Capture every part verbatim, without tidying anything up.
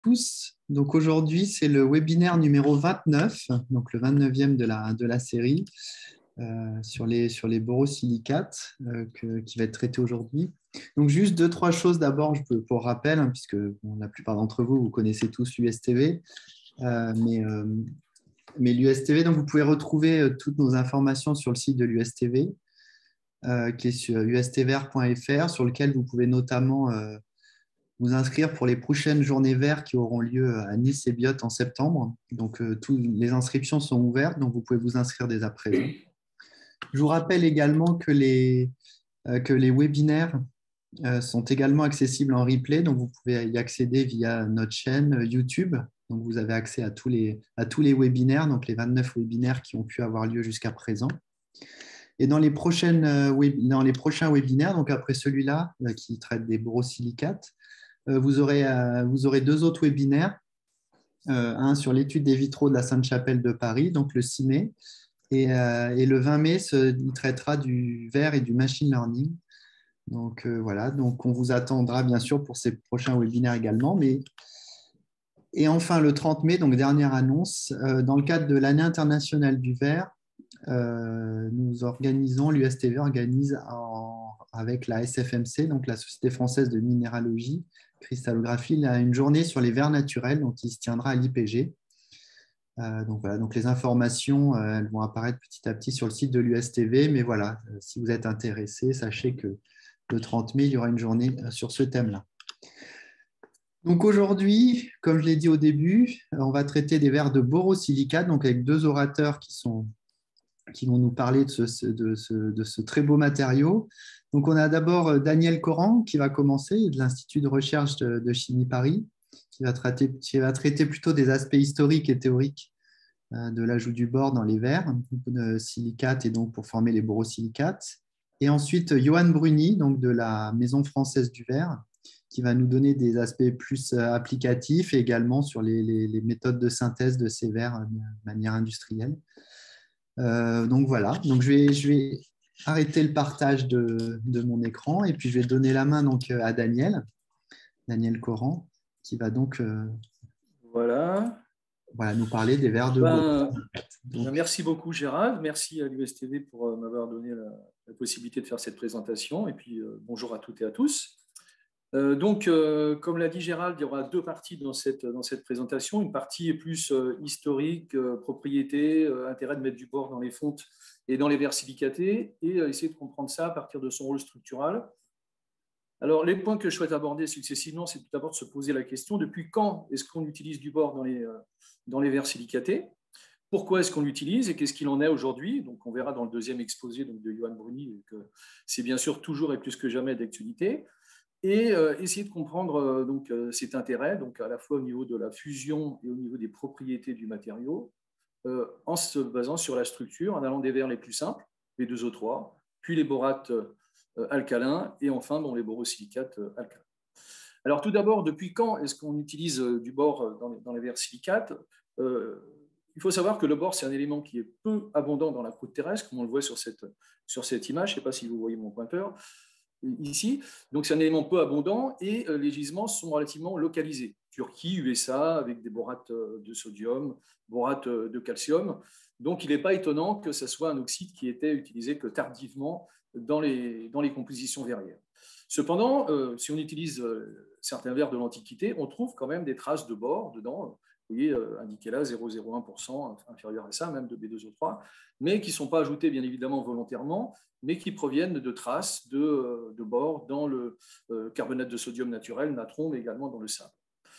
tous. Donc aujourd'hui, c'est le webinaire numéro vingt-neuf, donc le vingt-neuvième de la, de la série euh, sur les, sur les borosilicates euh, que- qui va être traité aujourd'hui. Donc juste deux, trois choses d'abord je peux- pour rappel, hein, puisque bon, la plupart d'entre vous, vous connaissez tous l'U S T V, euh, mais, euh, mais l'U S T V, donc vous pouvez retrouver euh, toutes nos informations sur le site de l'U S T V, euh, qui est sur u s t v r point f r, sur lequel vous pouvez notamment euh, vous inscrire pour les prochaines journées vertes qui auront lieu à Nice et Biot en septembre. Donc, euh, toutes les inscriptions sont ouvertes, donc vous pouvez vous inscrire dès à présent. Je vous rappelle également que les, euh, que les webinaires euh, sont également accessibles en replay, donc vous pouvez y accéder via notre chaîne euh, YouTube. Donc, vous avez accès à tous les, à tous les webinaires, donc les vingt-neuf webinaires qui ont pu avoir lieu jusqu'à présent. Et dans les, prochaines, euh, web, dans les prochains webinaires, donc après celui-là euh, qui traite des borosilicates, Vous aurez, vous aurez deux autres webinaires, euh, un sur l'étude des vitraux de la Sainte-Chapelle de Paris, donc le six mai, et, euh, et le vingt mai, ce, il traitera du verre et du machine learning. Donc euh, voilà, donc on vous attendra bien sûr pour ces prochains webinaires également. Mais... Et enfin, le trente mai, donc dernière annonce, euh, dans le cadre de l'année internationale du verre, euh, nous organisons, l'U S T V organise en, avec la S F M C, donc la Société française de minéralogie, cristallographie, là, une journée sur les verres naturels, donc qui se tiendra à l'I P G. Euh, donc voilà, donc les informations, euh, elles vont apparaître petit à petit sur le site de l'U S T V, mais voilà, euh, si vous êtes intéressé, sachez que le trente mai, il y aura une journée euh, sur ce thème-là. Donc aujourd'hui, comme je l'ai dit au début, on va traiter des verres de borosilicate, donc avec deux orateurs qui sont qui vont nous parler de ce, de ce, de ce très beau matériau. Donc, on a d'abord Daniel Coran qui va commencer, de l'Institut de recherche de, de Chimie Paris, qui va, traiter, qui va traiter plutôt des aspects historiques et théoriques euh, de l'ajout du bore dans les verres, de silicates et donc pour former les borosilicates. Et ensuite, Johan Bruni, donc de la Maison française du verre, qui va nous donner des aspects plus applicatifs et également sur les, les, les méthodes de synthèse de ces verres de manière industrielle. Euh, donc voilà, donc je vais, je vais arrêter le partage de, de mon écran et puis je vais donner la main donc à Daniel, Daniel Coran, qui va donc euh, Voilà. voilà, nous parler des verres de Beau. Ben, ben, Donc, merci beaucoup Gérald, merci à l'U S T V pour euh, m'avoir donné la, la possibilité de faire cette présentation et puis euh, bonjour à toutes et à tous. Euh, donc, euh, comme l'a dit Gérald, il y aura deux parties dans cette, dans cette présentation. Une partie est plus euh, historique, euh, propriété, euh, intérêt de mettre du bord dans les fontes et dans les verres silicatés, et euh, essayer de comprendre ça à partir de son rôle structural. Alors, les points que je souhaite aborder successivement, c'est tout d'abord de se poser la question, depuis quand est-ce qu'on utilise du bord dans les, euh, dans les verres silicatés? Pourquoi est-ce qu'on l'utilise et qu'est-ce qu'il en est aujourd'hui? Donc, on verra dans le deuxième exposé donc, de Johan Bruni que c'est bien sûr toujours et plus que jamais d'actualité. Et euh, essayer de comprendre euh, donc, euh, cet intérêt, donc à la fois au niveau de la fusion et au niveau des propriétés du matériau, euh, en se basant sur la structure, en allant des verres les plus simples, les deux O trois, puis les borates euh, alcalins, et enfin bon, les borosilicates euh, alcalins. Alors tout d'abord, depuis quand est-ce qu'on utilise euh, du bore dans les, dans les verres silicates? euh, Il faut savoir que le bore, c'est un élément qui est peu abondant dans la croûte terrestre, comme on le voit sur cette, sur cette image. Je ne sais pas si vous voyez mon pointeur ici. Donc, c'est un élément peu abondant et euh, les gisements sont relativement localisés. Turquie, U S A, avec des borates de sodium, borates de calcium. Donc, il n'est pas étonnant que ce soit un oxyde qui était utilisé que tardivement dans les, dans les compositions verrières. Cependant, euh, si on utilise euh, certains verres de l'Antiquité, on trouve quand même des traces de bore dedans. Vous voyez, euh, indiqué là, zéro virgule zéro un pour cent inférieur à ça, même de B deux O trois, mais qui ne sont pas ajoutés bien évidemment volontairement, mais qui proviennent de traces de, de bore dans le euh, carbonate de sodium naturel, natron, mais également dans le sable.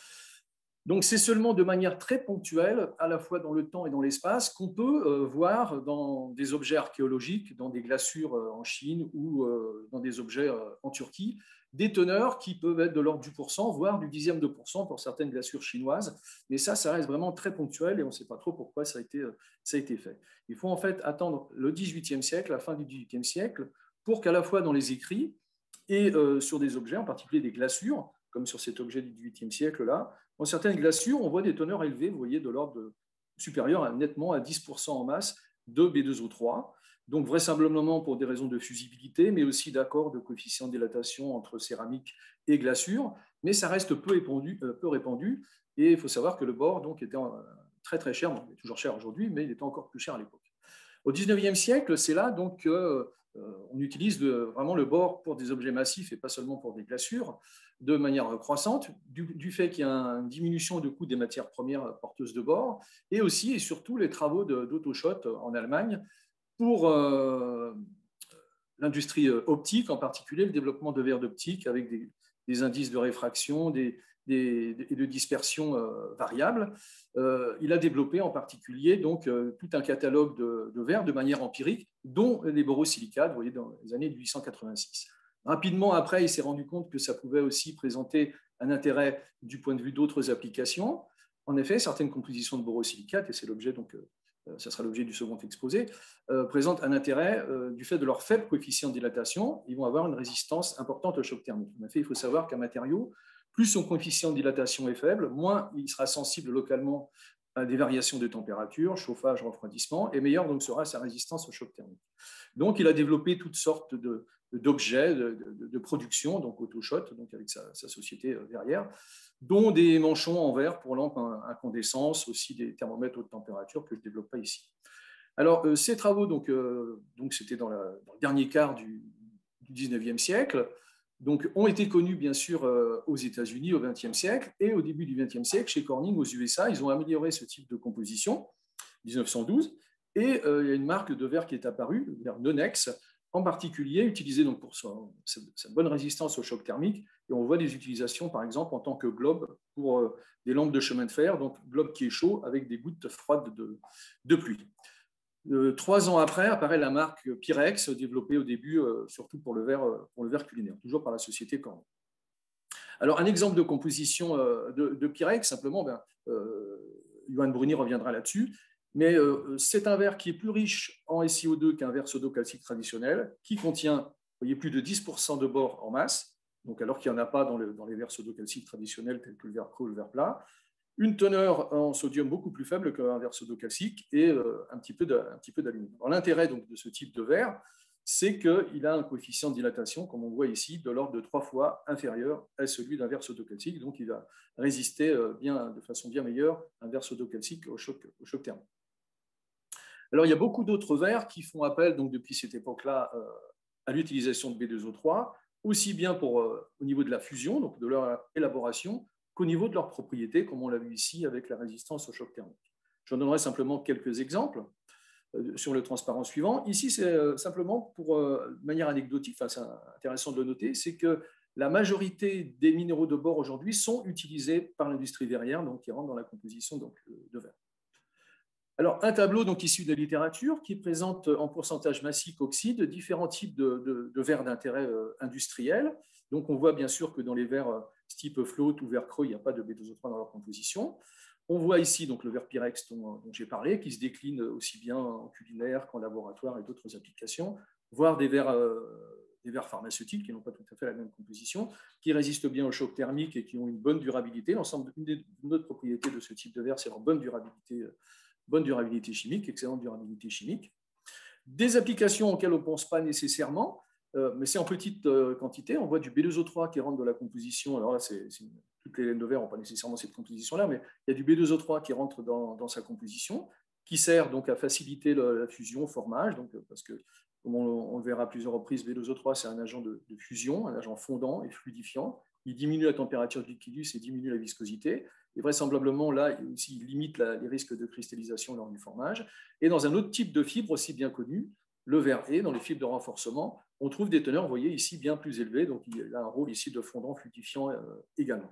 Donc, c'est seulement de manière très ponctuelle, à la fois dans le temps et dans l'espace, qu'on peut euh, voir dans des objets archéologiques, dans des glaçures euh, en Chine ou euh, dans des objets euh, en Turquie, des teneurs qui peuvent être de l'ordre du pourcent, voire du dixième de pourcent pour certaines glaçures chinoises. Mais ça, ça reste vraiment très ponctuel et on ne sait pas trop pourquoi ça a été, ça a été fait. Il faut en fait attendre le dix-huitième siècle, la fin du dix-huitième siècle, pour qu'à la fois dans les écrits et euh, sur des objets, en particulier des glaçures, comme sur cet objet du dix-huitième siècle là, dans certaines glaçures, on voit des teneurs élevées, vous voyez, de l'ordre supérieur à, nettement à dix pour cent en masse de B deux O trois. Donc vraisemblablement pour des raisons de fusibilité, mais aussi d'accord de coefficient de dilatation entre céramique et glaçure, mais ça reste peu répandu, euh, peu répandu Et il faut savoir que le bore donc, était très très cher, bon, il est toujours cher aujourd'hui, mais il était encore plus cher à l'époque. Au dix-neuvième siècle, c'est là donc euh, on utilise le, vraiment le bore pour des objets massifs et pas seulement pour des glaçures de manière croissante, du, du fait qu'il y a une diminution du coût des matières premières porteuses de bore, et aussi et surtout les travaux d'Auto-Schott en Allemagne pour euh, l'industrie optique, en particulier le développement de verres d'optique avec des, des indices de réfraction, des, et de dispersion euh, variable. Euh, il a développé en particulier donc, euh, tout un catalogue de, de verres de manière empirique, dont les borosilicates, vous voyez, dans les années mille huit cent quatre-vingt-six. Rapidement après, il s'est rendu compte que ça pouvait aussi présenter un intérêt du point de vue d'autres applications. En effet, certaines compositions de borosilicates, et c'est l'objet donc euh, ça sera l'objet du second exposé, euh, présentent un intérêt euh, du fait de leur faible coefficient de dilatation. Ils vont avoir une résistance importante au choc thermique. En effet, il faut savoir qu'un matériau, plus son coefficient de dilatation est faible, moins il sera sensible localement à des variations de température, chauffage, refroidissement, et meilleure donc sera sa résistance au choc thermique. Donc, il a développé toutes sortes de, d'objets de, de, de production, donc Auto-Schott, donc avec sa, sa société derrière, dont des manchons en verre pour lampes à incandescence, aussi des thermomètres haute température que je ne développe pas ici. Alors, euh, ces travaux, donc, euh, donc c'était dans, dans le dernier quart du, du dix-neuvième siècle, donc, ont été connus, bien sûr, euh, aux États-Unis au vingtième siècle, et au début du vingtième siècle, chez Corning, aux U S A, ils ont amélioré ce type de composition, mille neuf cent douze, et euh, il y a une marque de verre qui est apparue, le verre Nonex, en particulier utilisé donc, pour sa, sa bonne résistance au choc thermique, et on voit des utilisations, par exemple, en tant que globe pour euh, des lampes de chemin de fer, donc globe qui est chaud avec des gouttes froides de, de pluie. Euh, trois ans après apparaît la marque Pyrex, développée au début euh, surtout pour le, verre, pour le verre culinaire, toujours par la société Corning. Alors, un exemple de composition euh, de, de Pyrex, simplement, ben, euh, Johan Bruni reviendra là-dessus, mais euh, c'est un verre qui est plus riche en S i O deux qu'un verre sodo-calcique traditionnel, qui contient, vous voyez, plus de dix pour cent de bore en masse, donc alors qu'il n'y en a pas dans, le, dans les verres sodo-calciques traditionnels tels que le verre creux ou le verre plat, une teneur en sodium beaucoup plus faible qu'un verre sodo-calcique et euh, un petit peu d'aluminium. L'intérêt de ce type de verre, c'est qu'il a un coefficient de dilatation, comme on voit ici, de l'ordre de trois fois inférieur à celui d'un verre sodo-calcique, donc il va résister bien, de façon bien meilleure à un verre sodo-calcique au choc, au choc thermique. Alors, il y a beaucoup d'autres verres qui font appel, donc, depuis cette époque-là, euh, à l'utilisation de B deux O trois, aussi bien pour, euh, au niveau de la fusion, donc de leur élaboration, qu'au niveau de leurs propriétés, comme on l'a vu ici avec la résistance au choc thermique. J'en donnerai simplement quelques exemples euh, sur le transparent suivant. Ici, c'est euh, simplement pour, euh, de manière anecdotique, enfin, c'est intéressant de le noter, c'est que la majorité des minéraux de bore aujourd'hui sont utilisés par l'industrie verrière, donc qui rentrent dans la composition donc, de verre. Alors, un tableau donc, issu de la littérature qui présente en pourcentage massique oxyde différents types de, de, de verres d'intérêt euh, industriel. Donc, on voit bien sûr que dans les verres euh, type float ou verre creux, il n'y a pas de B deux O trois dans leur composition. On voit ici donc, le verre Pyrex dont, dont j'ai parlé, qui se décline aussi bien en culinaire qu'en laboratoire et d'autres applications, voire des verres, euh, des verres pharmaceutiques qui n'ont pas tout à fait la même composition, qui résistent bien au choc thermique et qui ont une bonne durabilité. L'ensemble des autres propriétés de ce type de verre, c'est leur bonne durabilité euh, bonne durabilité chimique, excellente durabilité chimique. Des applications auxquelles on ne pense pas nécessairement, euh, mais c'est en petite euh, quantité. On voit du B deux O trois qui rentre dans la composition. Alors là, c'est, c'est, toutes les laines de verre n'ont pas nécessairement cette composition-là, mais il y a du B deux O trois qui rentre dans, dans sa composition, qui sert donc à faciliter la, la fusion, formage, donc, parce que, comme on, on le verra à plusieurs reprises, B deux O trois, c'est un agent de, de fusion, un agent fondant et fluidifiant. Il diminue la température du liquidus et diminue la viscosité. Et vraisemblablement, là, aussi, il limite la, les risques de cristallisation lors du formage. Et dans un autre type de fibre aussi bien connu, le verre E, dans les fibres de renforcement, on trouve des teneurs, vous voyez ici, bien plus élevées. Donc, il a un rôle ici de fondant fluidifiant euh, également.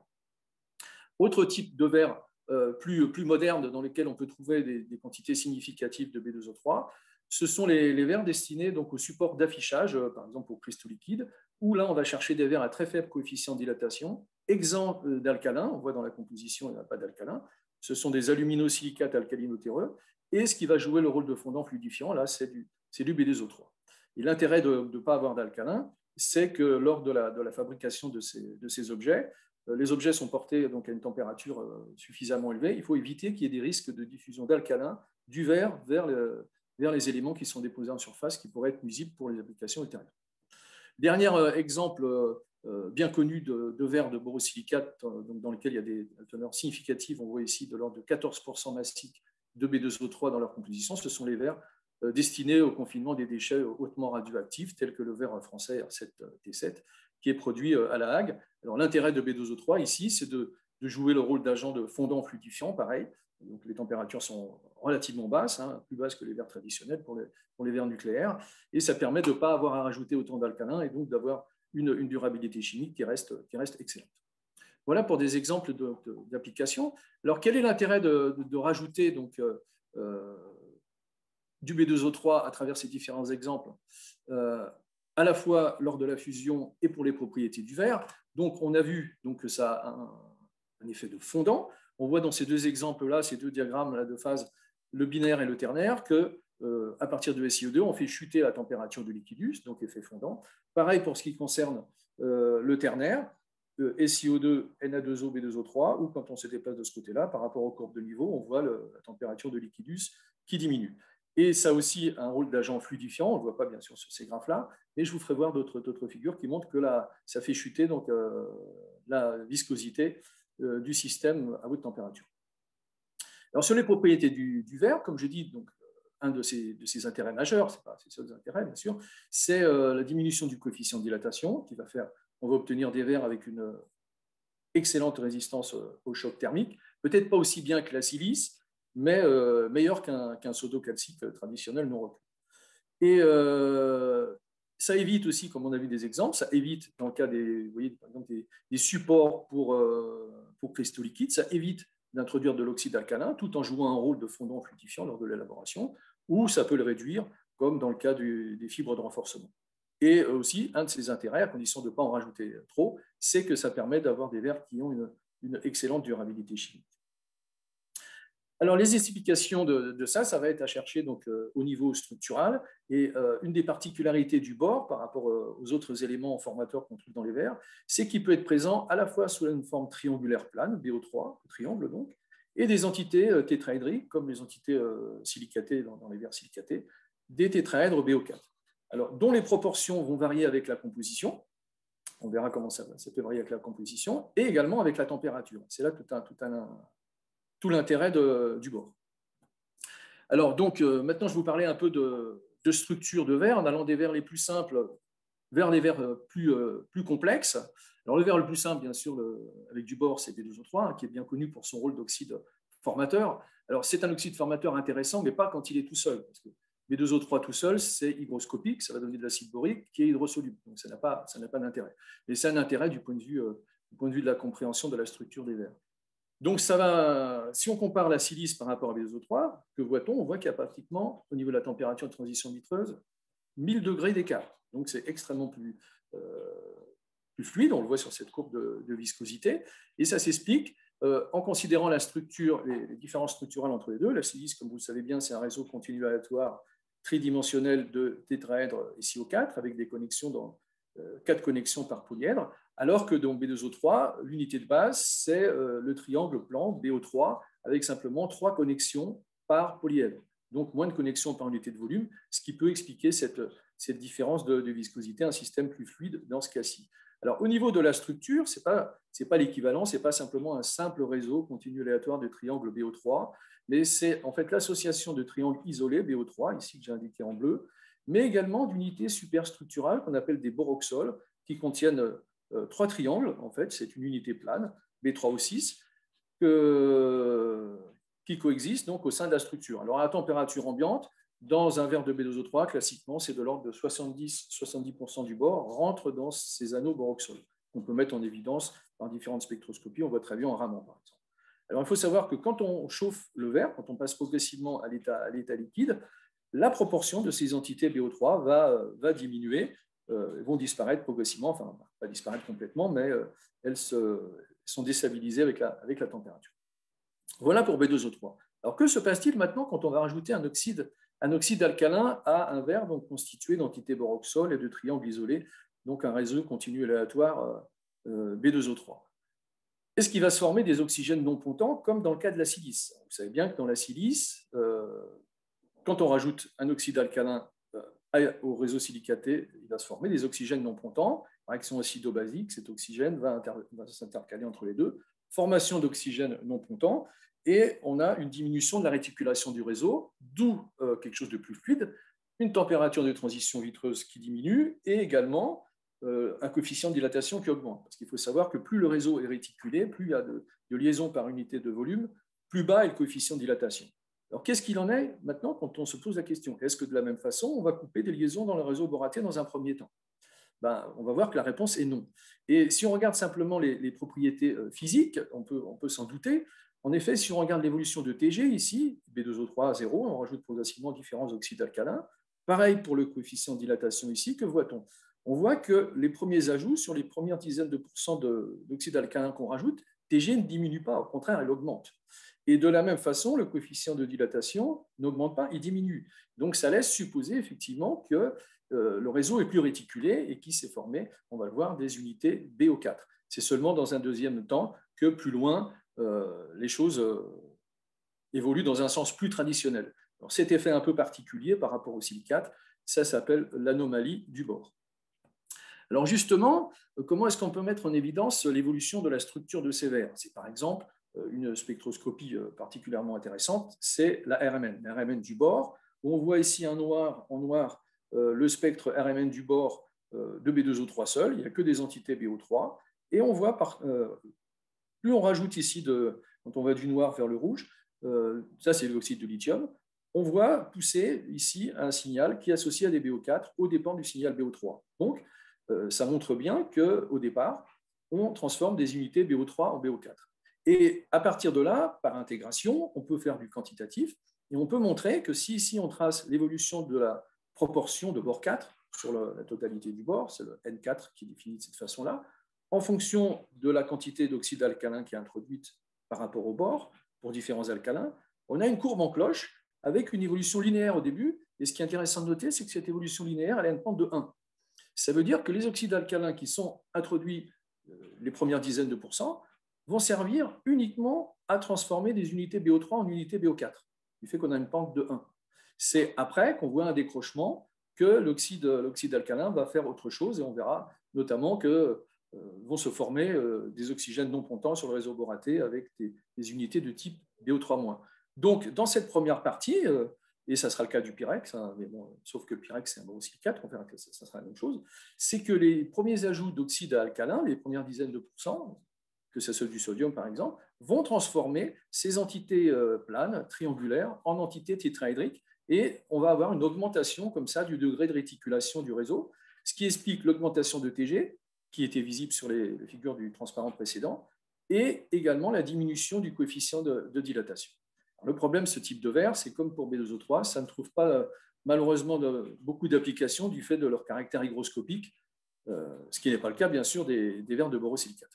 Autre type de verre euh, plus, plus moderne dans lequel on peut trouver des, des quantités significatives de B deux O trois, ce sont les, les verres destinés donc, au support d'affichage, euh, par exemple aux cristaux liquides, où là, on va chercher des verres à très faible coefficient de dilatation, exempts d'alcalin. On voit dans la composition, il n'y a pas d'alcalin. Ce sont des aluminosilicates alcalinotéreux. Et ce qui va jouer le rôle de fondant fluidifiant, là, c'est du, c'est du B deux O trois. Et l'intérêt de ne pas avoir d'alcalin, c'est que lors de la, de la fabrication de ces, de ces objets, les objets sont portés donc, à une température suffisamment élevée. Il faut éviter qu'il y ait des risques de diffusion d'alcalin du verre vers, le, vers les éléments qui sont déposés en surface, qui pourraient être nuisibles pour les applications ultérieures. Dernier exemple euh, bien connu de, de verre de borosilicate, euh, donc dans lequel il y a des teneurs significatives, on voit ici de l'ordre de quatorze pour cent massique de B deux O trois dans leur composition. Ce sont les verres euh, destinés au confinement des déchets hautement radioactifs, tels que le verre français R sept T sept, qui est produit euh, à La Hague. Alors l'intérêt de B deux O trois ici, c'est de, de jouer le rôle d'agent de fondant fluidifiant, pareil. Donc les températures sont relativement basses, hein, plus basses que les verres traditionnels pour les, pour les verres nucléaires, et ça permet de ne pas avoir à rajouter autant d'alcalin et donc d'avoir une, une durabilité chimique qui reste, qui reste excellente. Voilà pour des exemples d'applications. Alors quel est l'intérêt de, de, de rajouter donc, euh, du B deux O trois à travers ces différents exemples, euh, à la fois lors de la fusion et pour les propriétés du verre? Donc on a vu donc, que ça a un, un effet de fondant. On voit dans ces deux exemples-là, ces deux diagrammes-là de phase, le binaire et le ternaire, que euh, à partir de S i O deux, on fait chuter la température du liquidus, donc effet fondant. Pareil pour ce qui concerne euh, le ternaire, euh, S i O deux, N A deux O, B deux O trois, ou quand on se déplace de ce côté-là, par rapport aux courbes de niveau, on voit le, la température de liquidus qui diminue. Et ça a aussi un rôle d'agent fluidifiant, on ne le voit pas bien sûr sur ces graphes-là, mais je vous ferai voir d'autres figures qui montrent que la, ça fait chuter donc, euh, la viscosité du système à haute température. Alors, sur les propriétés du, du verre, comme je dis, donc, un de ses, de ses intérêts majeurs, ce n'est pas ses seuls intérêts, bien sûr, c'est euh, la diminution du coefficient de dilatation qui va faire, on va obtenir des verres avec une excellente résistance au choc thermique, peut-être pas aussi bien que la silice, mais euh, meilleur qu'un qu'un sodo calcique traditionnel non reclus. Et euh, ça évite aussi, comme on a vu des exemples, ça évite, dans le cas des, vous voyez, par exemple, des, des supports pour, euh, pour cristaux liquides, ça évite d'introduire de l'oxyde alcalin tout en jouant un rôle de fondant fluidifiant lors de l'élaboration, ou ça peut le réduire, comme dans le cas du, des fibres de renforcement. Et aussi, un de ses intérêts, à condition de ne pas en rajouter trop, c'est que ça permet d'avoir des verres qui ont une, une excellente durabilité chimique. Alors, les explications de, de ça, ça va être à chercher donc, euh, au niveau structural. Et euh, une des particularités du bore par rapport euh, aux autres éléments formateurs qu'on trouve dans les verres, c'est qu'il peut être présent à la fois sous une forme triangulaire plane, B O trois, triangle donc, et des entités euh, tétraédriques, comme les entités euh, silicatées dans, dans les verres silicatés, des tétraèdres B O quatre. Alors, dont les proportions vont varier avec la composition. On verra comment ça, ça peut varier avec la composition, et également avec la température. C'est là tout un... Tout un tout l'intérêt du bore. Alors, donc, euh, maintenant, je vais vous parler un peu de, de structure de verre, en allant des verres les plus simples vers les verres plus, euh, plus complexes. Alors, le verre le plus simple, bien sûr, le, avec du bore, c'est B deux O trois, hein, qui est bien connu pour son rôle d'oxyde formateur. Alors, c'est un oxyde formateur intéressant, mais pas quand il est tout seul, parce que B deux O trois tout seul, c'est hygroscopique, ça va donner de l'acide borique qui est hydrosoluble, donc ça n'a pas, ça n'a pas d'intérêt. Mais c'est un intérêt du point de vue, euh, du point de vue de la compréhension de la structure des verres. Donc, ça va, si on compare la silice par rapport à B deux O trois, que voit-on? On voit qu'il y a pratiquement, au niveau de la température de transition vitreuse, mille degrés d'écart. Donc, c'est extrêmement plus, euh, plus fluide, on le voit sur cette courbe de, de viscosité. Et ça s'explique euh, en considérant la structure, les, les différences structurales entre les deux. La silice, comme vous le savez bien, c'est un réseau continu aléatoire tridimensionnel de tétraèdres S i O quatre avec des connexions dans euh, quatre connexions par polyèdre. Alors que dans B deux O trois, l'unité de base, c'est euh, le triangle plan B O trois avec simplement trois connexions par polyèdre. Donc moins de connexions par unité de volume, ce qui peut expliquer cette, cette différence de, de viscosité, un système plus fluide dans ce cas-ci. Alors au niveau de la structure, ce n'est pas, c'est pas l'équivalent, ce n'est pas simplement un simple réseau continu aléatoire de triangle B O trois, mais c'est en fait l'association de triangles isolés B O trois, ici que j'ai indiqué en bleu, mais également d'unités superstructurales qu'on appelle des boroxoles, qui contiennent Euh, trois triangles, en fait, c'est une unité plane, B trois O six, que, qui coexistent donc au sein de la structure. Alors, à la température ambiante, dans un verre de B deux O trois, classiquement, c'est de l'ordre de soixante-dix à soixante-dix pour cent du bore rentre dans ces anneaux boroxoles, qu'on peut mettre en évidence par différentes spectroscopies. On voit très bien en Raman, par exemple. Alors, il faut savoir que quand on chauffe le verre, quand on passe progressivement à l'état, à l'état liquide, la proportion de ces entités B O trois va, va diminuer, euh, vont disparaître progressivement, enfin, pas disparaître complètement, mais euh, elles se, sont déstabilisées avec la, avec la température. Voilà pour B deux O trois. Alors, que se passe-t-il maintenant quand on va rajouter un oxyde, un oxyde alcalin à un verre donc, constitué d'entités boroxoles et de triangles isolés, donc un réseau continu aléatoire euh, B deux O trois? Est-ce qu'il va se former des oxygènes non pontants, comme dans le cas de la silice? Vous savez bien que dans la silice, euh, quand on rajoute un oxyde alcalin au réseau silicaté, il va se former des oxygènes non pontants. Par action acido-basique, cet oxygène va, va s'intercaler entre les deux. Formation d'oxygène non pontant, et on a une diminution de la réticulation du réseau, d'où euh, quelque chose de plus fluide, une température de transition vitreuse qui diminue, et également euh, un coefficient de dilatation qui augmente. Parce qu'il faut savoir que plus le réseau est réticulé, plus il y a de, de liaisons par unité de volume, plus bas est le coefficient de dilatation. Alors, qu'est-ce qu'il en est maintenant quand on se pose la question? Est-ce que de la même façon, on va couper des liaisons dans le réseau boraté dans un premier temps? Ben, on va voir que la réponse est non. Et si on regarde simplement les, les propriétés physiques, on peut, on peut s'en douter. En effet, si on regarde l'évolution de T G ici, B deux O trois à zéro, on rajoute progressivement différents oxydes alcalins. Pareil pour le coefficient de dilatation ici, que voit-on? On voit que les premiers ajouts, sur les premières dizaines de pourcents d'oxyde alcalin qu'on rajoute, T G ne diminue pas, au contraire, elle augmente. Et de la même façon, le coefficient de dilatation n'augmente pas, il diminue. Donc, ça laisse supposer effectivement que euh, le réseau est plus réticulé et qu'il s'est formé, on va le voir, des unités B O quatre. C'est seulement dans un deuxième temps que plus loin, euh, les choses euh, évoluent dans un sens plus traditionnel. Alors, cet effet un peu particulier par rapport au silicate, ça s'appelle l'anomalie du bord. Alors justement, comment est-ce qu'on peut mettre en évidence l'évolution de la structure de ces verres? C'est par exemple une spectroscopie particulièrement intéressante, c'est la R M N, la R M N du bord, où on voit ici un noir, en noir euh, le spectre R M N du bord euh, de B deux O trois seul, il n'y a que des entités B O trois, et on voit, par, euh, plus on rajoute ici, de, quand on va du noir vers le rouge, euh, ça c'est l'oxyde de lithium, on voit pousser ici un signal qui est associé à des B O quatre au dépend du signal B O trois. Donc, euh, ça montre bien qu'au départ, on transforme des unités B O trois en B O quatre. Et à partir de là, par intégration, on peut faire du quantitatif et on peut montrer que si ici on trace l'évolution de la proportion de bord quatre sur le, la totalité du bord, c'est le N quatre qui est défini de cette façon-là, en fonction de la quantité d'oxyde alcalin qui est introduite par rapport au bord pour différents alcalins, on a une courbe en cloche avec une évolution linéaire au début. Et ce qui est intéressant de noter, c'est que cette évolution linéaire, elle a une pente de un. Ça veut dire que les oxydes alcalins qui sont introduits les premières dizaines de pourcents vont servir uniquement à transformer des unités B O trois en unités B O quatre, du fait qu'on a une pente de un. C'est après qu'on voit un décrochement que l'oxyde, l'oxyde alcalin va faire autre chose, et on verra notamment que euh, vont se former euh, des oxygènes non pontants sur le réseau boraté avec des, des unités de type B O trois moins. Donc, dans cette première partie, euh, et ça sera le cas du Pyrex, hein, mais bon, sauf que le Pyrex, c'est un borosilicate, on verra que ça, ça sera la même chose, c'est que les premiers ajouts d'oxyde alcalin, les premières dizaines de pourcents, que ce soit du sodium par exemple, vont transformer ces entités euh, planes, triangulaires, en entités tétraédriques, et on va avoir une augmentation comme ça du degré de réticulation du réseau, ce qui explique l'augmentation de T G, qui était visible sur les, les figures du transparent précédent, et également la diminution du coefficient de, de dilatation. Alors, le problème, ce type de verre, c'est comme pour B deux O trois, ça ne trouve pas malheureusement de, beaucoup d'applications du fait de leur caractère hygroscopique, euh, ce qui n'est pas le cas, bien sûr, des, des verres de borosilicate.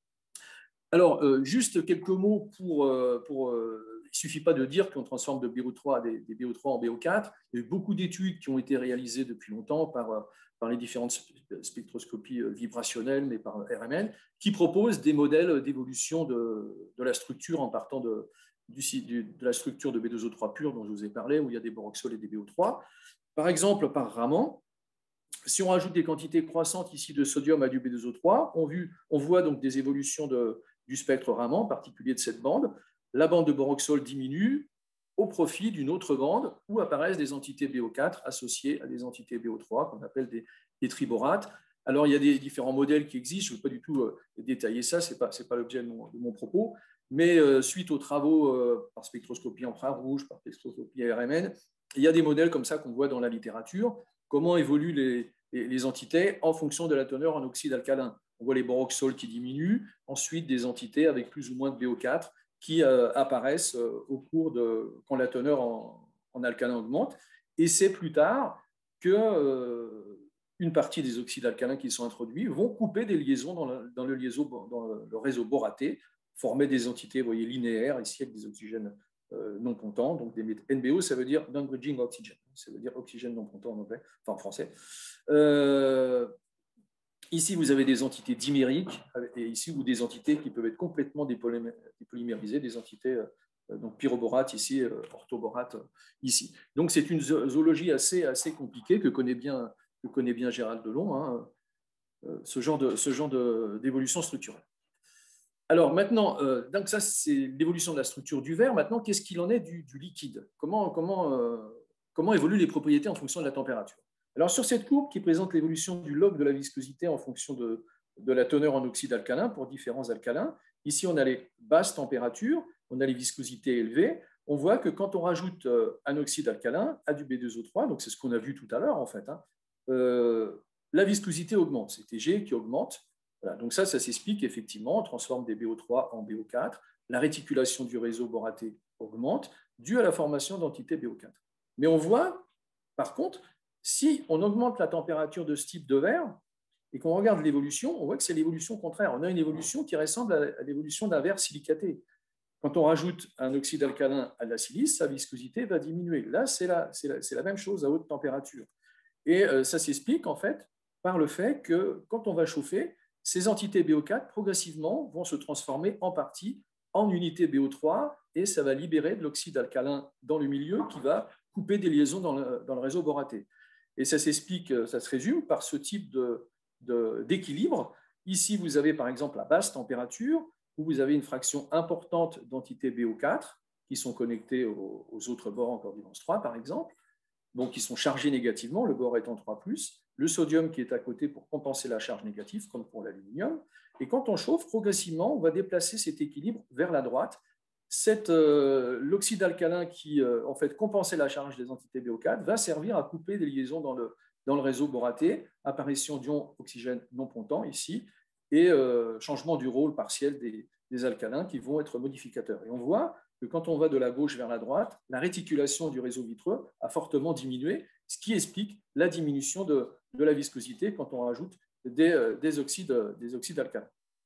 Alors, euh, juste quelques mots pour... Euh, pour euh, il ne suffit pas de dire qu'on transforme de B O trois des, des B O trois en B O quatre. Il y a eu beaucoup d'études qui ont été réalisées depuis longtemps par, par les différentes spectroscopies vibrationnelles, mais par R M N, qui proposent des modèles d'évolution de, de la structure en partant de, du, du, de la structure de B deux O trois pur dont je vous ai parlé, où il y a des boroxols et des B O trois. Par exemple, par Raman, si on rajoute des quantités croissantes ici de sodium à du B deux O trois, on, vu, on voit donc des évolutions de, du spectre Raman, en particulier de cette bande. La bande de boroxol diminue au profit d'une autre bande où apparaissent des entités B O quatre associées à des entités B O trois qu'on appelle des, des triborates. Alors, il y a des différents modèles qui existent, je ne veux pas du tout euh, détailler ça, ce n'est pas, c'est pas l'objet de mon, de mon propos, mais euh, suite aux travaux euh, par spectroscopie infrarouge, par spectroscopie R M N, il y a des modèles comme ça qu'on voit dans la littérature, comment évoluent les, les, les entités en fonction de la teneur en oxyde alcalin. On voit les boroxols qui diminuent, ensuite des entités avec plus ou moins de B O quatre qui euh, apparaissent euh, au cours de quand la teneur en, en alcalin augmente. Et c'est plus tard que euh, une partie des oxydes alcalins qui sont introduits vont couper des liaisons dans le, dans le, liaison, dans le réseau boraté, former des entités, vous voyez, linéaires, ici avec des oxygènes euh, non pontants. Donc des N B O, ça veut dire non-bridging oxygen, ça veut dire oxygène non pontant en anglais, enfin en français. Euh, Ici, vous avez des entités dimériques, et ici, ou des entités qui peuvent être complètement dépolymérisées, des entités donc pyroborate ici, orthoborate ici. Donc c'est une zoologie assez, assez compliquée que connaît bien, que connaît bien Gérald Delon, hein, ce genre de, ce genre de, d'évolution structurelle. Alors maintenant, euh, donc ça c'est l'évolution de la structure du verre. Maintenant, qu'est-ce qu'il en est du, du liquide? Comment, comment, euh, comment évoluent les propriétés en fonction de la température? Alors sur cette courbe qui présente l'évolution du log de la viscosité en fonction de, de la teneur en oxyde alcalin pour différents alcalins, ici on a les basses températures, on a les viscosités élevées. On voit que quand on rajoute un oxyde alcalin à du B deux O trois, donc c'est ce qu'on a vu tout à l'heure en fait, hein, euh, la viscosité augmente, c'est T G qui augmente. Voilà, donc ça, ça s'explique effectivement, on transforme des B O trois en B O quatre, la réticulation du réseau boraté augmente, due à la formation d'entités B O quatre. Mais on voit, par contre, si on augmente la température de ce type de verre et qu'on regarde l'évolution, on voit que c'est l'évolution contraire. On a une évolution qui ressemble à l'évolution d'un verre silicaté. Quand on rajoute un oxyde alcalin à de la silice, sa viscosité va diminuer. Là, c'est la, la, la même chose à haute température. Et euh, ça s'explique en fait par le fait que quand on va chauffer, ces entités B O quatre progressivement vont se transformer en partie en unités B O trois et ça va libérer de l'oxyde alcalin dans le milieu qui va couper des liaisons dans le, dans le réseau boraté. Et ça s'explique, ça se résume par ce type de, de, d'équilibre. Ici, vous avez par exemple la basse température où vous avez une fraction importante d'entités B O quatre qui sont connectées aux, aux autres bords en coordinance trois, par exemple, donc qui sont chargés négativement, le bord étant trois plus, le sodium qui est à côté pour compenser la charge négative, comme pour l'aluminium. Et quand on chauffe, progressivement, on va déplacer cet équilibre vers la droite. Euh, l'oxyde alcalin qui, euh, en fait, compensait la charge des entités B O quatre va servir à couper des liaisons dans le, dans le réseau boraté, apparition d'ions oxygène non pontants ici, et euh, changement du rôle partiel des, des alcalins qui vont être modificateurs. Et on voit que quand on va de la gauche vers la droite, la réticulation du réseau vitreux a fortement diminué, ce qui explique la diminution de, de la viscosité quand on rajoute des, des, oxydes, des oxydes alcalins.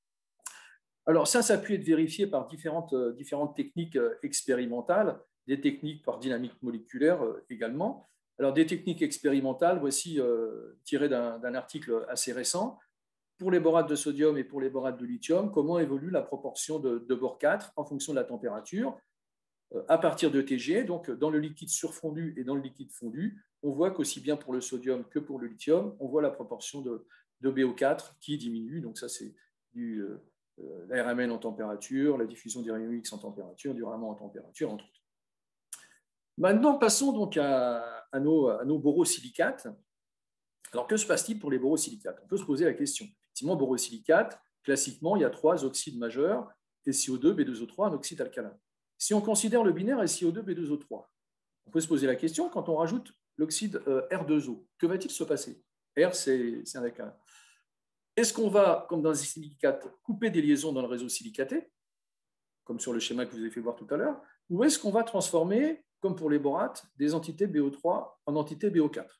Alors ça, ça a pu être vérifié par différentes, différentes techniques expérimentales, des techniques par dynamique moléculaire également. Alors des techniques expérimentales, voici euh, tirées d'un, d'un article assez récent. Pour les borates de sodium et pour les borates de lithium, comment évolue la proportion de, de bore quatre en fonction de la température à partir de T G, donc dans le liquide surfondu et dans le liquide fondu, on voit qu'aussi bien pour le sodium que pour le lithium, on voit la proportion de, de B O quatre qui diminue. Donc ça, c'est du euh, l'A R M N en température, la diffusion du rayon X en température, du Raman en température, entre autres. Maintenant, passons donc à, à, nos, à nos borosilicates. Alors, que se passe-t-il pour les borosilicates? On peut se poser la question. Effectivement, borosilicate, classiquement, il y a trois oxydes majeurs, S I O deux, B deux O trois, un oxyde alcalin. Si on considère le binaire S I O deux, B deux O trois, on peut se poser la question, quand on rajoute l'oxyde R deux O, que va-t-il se passer? R, c'est un alcalin. Est-ce qu'on va, comme dans les silicates, couper des liaisons dans le réseau silicaté, comme sur le schéma que je vous ai fait voir tout à l'heure, ou est-ce qu'on va transformer, comme pour les borates, des entités B O trois en entités B O quatre?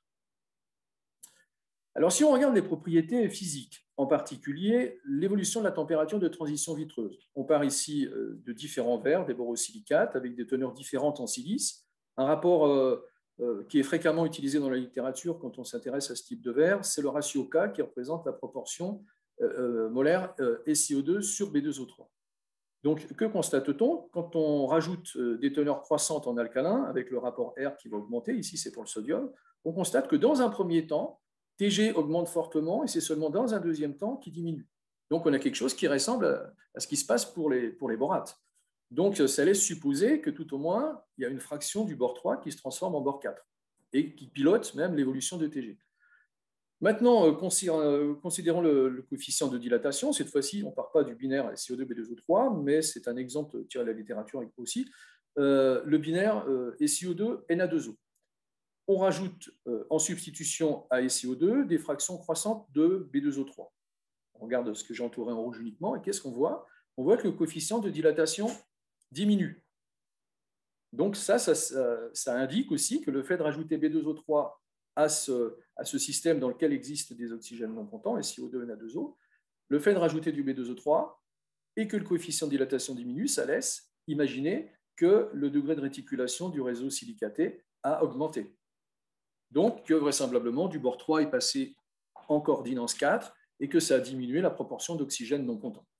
Alors, si on regarde les propriétés physiques, en particulier l'évolution de la température de transition vitreuse, on part ici de différents verres, des borosilicates, avec des teneurs différentes en silice, un rapport euh, euh, qui est fréquemment utilisé dans la littérature quand on s'intéresse à ce type de verre, c'est le ratio K qui représente la proportion euh, molaire euh, S I O deux sur B deux O trois. Donc, que constate-t-on? Quand on rajoute des teneurs croissantes en alcalin, avec le rapport R qui va augmenter, ici c'est pour le sodium, on constate que dans un premier temps, T G augmente fortement et c'est seulement dans un deuxième temps qu'il diminue. Donc, on a quelque chose qui ressemble à ce qui se passe pour les, pour les borates. Donc, ça laisse supposer que tout au moins, il y a une fraction du bore trois qui se transforme en bore quatre et qui pilote même l'évolution de T G. Maintenant, considérons le, le coefficient de dilatation. Cette fois-ci, on ne part pas du binaire S I O deux, B deux O trois, mais c'est un exemple tiré de la littérature aussi. Euh, le binaire euh, S I O deux, N A deux O. On rajoute euh, en substitution à S I O deux des fractions croissantes de B deux O trois. On regarde ce que j'ai entouré en rouge uniquement, et qu'est-ce qu'on voit? On voit que le coefficient de dilatation diminue. Donc ça, ça, ça, ça indique aussi que le fait de rajouter B deux O trois à ce, à ce système dans lequel existent des oxygènes non pontants, S I O deux, N A deux O, le fait de rajouter du B deux O trois et que le coefficient de dilatation diminue, ça laisse imaginer que le degré de réticulation du réseau silicaté a augmenté. Donc, que vraisemblablement, du bore trois est passé en coordinance quatre et que ça a diminué la proportion d'oxygène non pontant.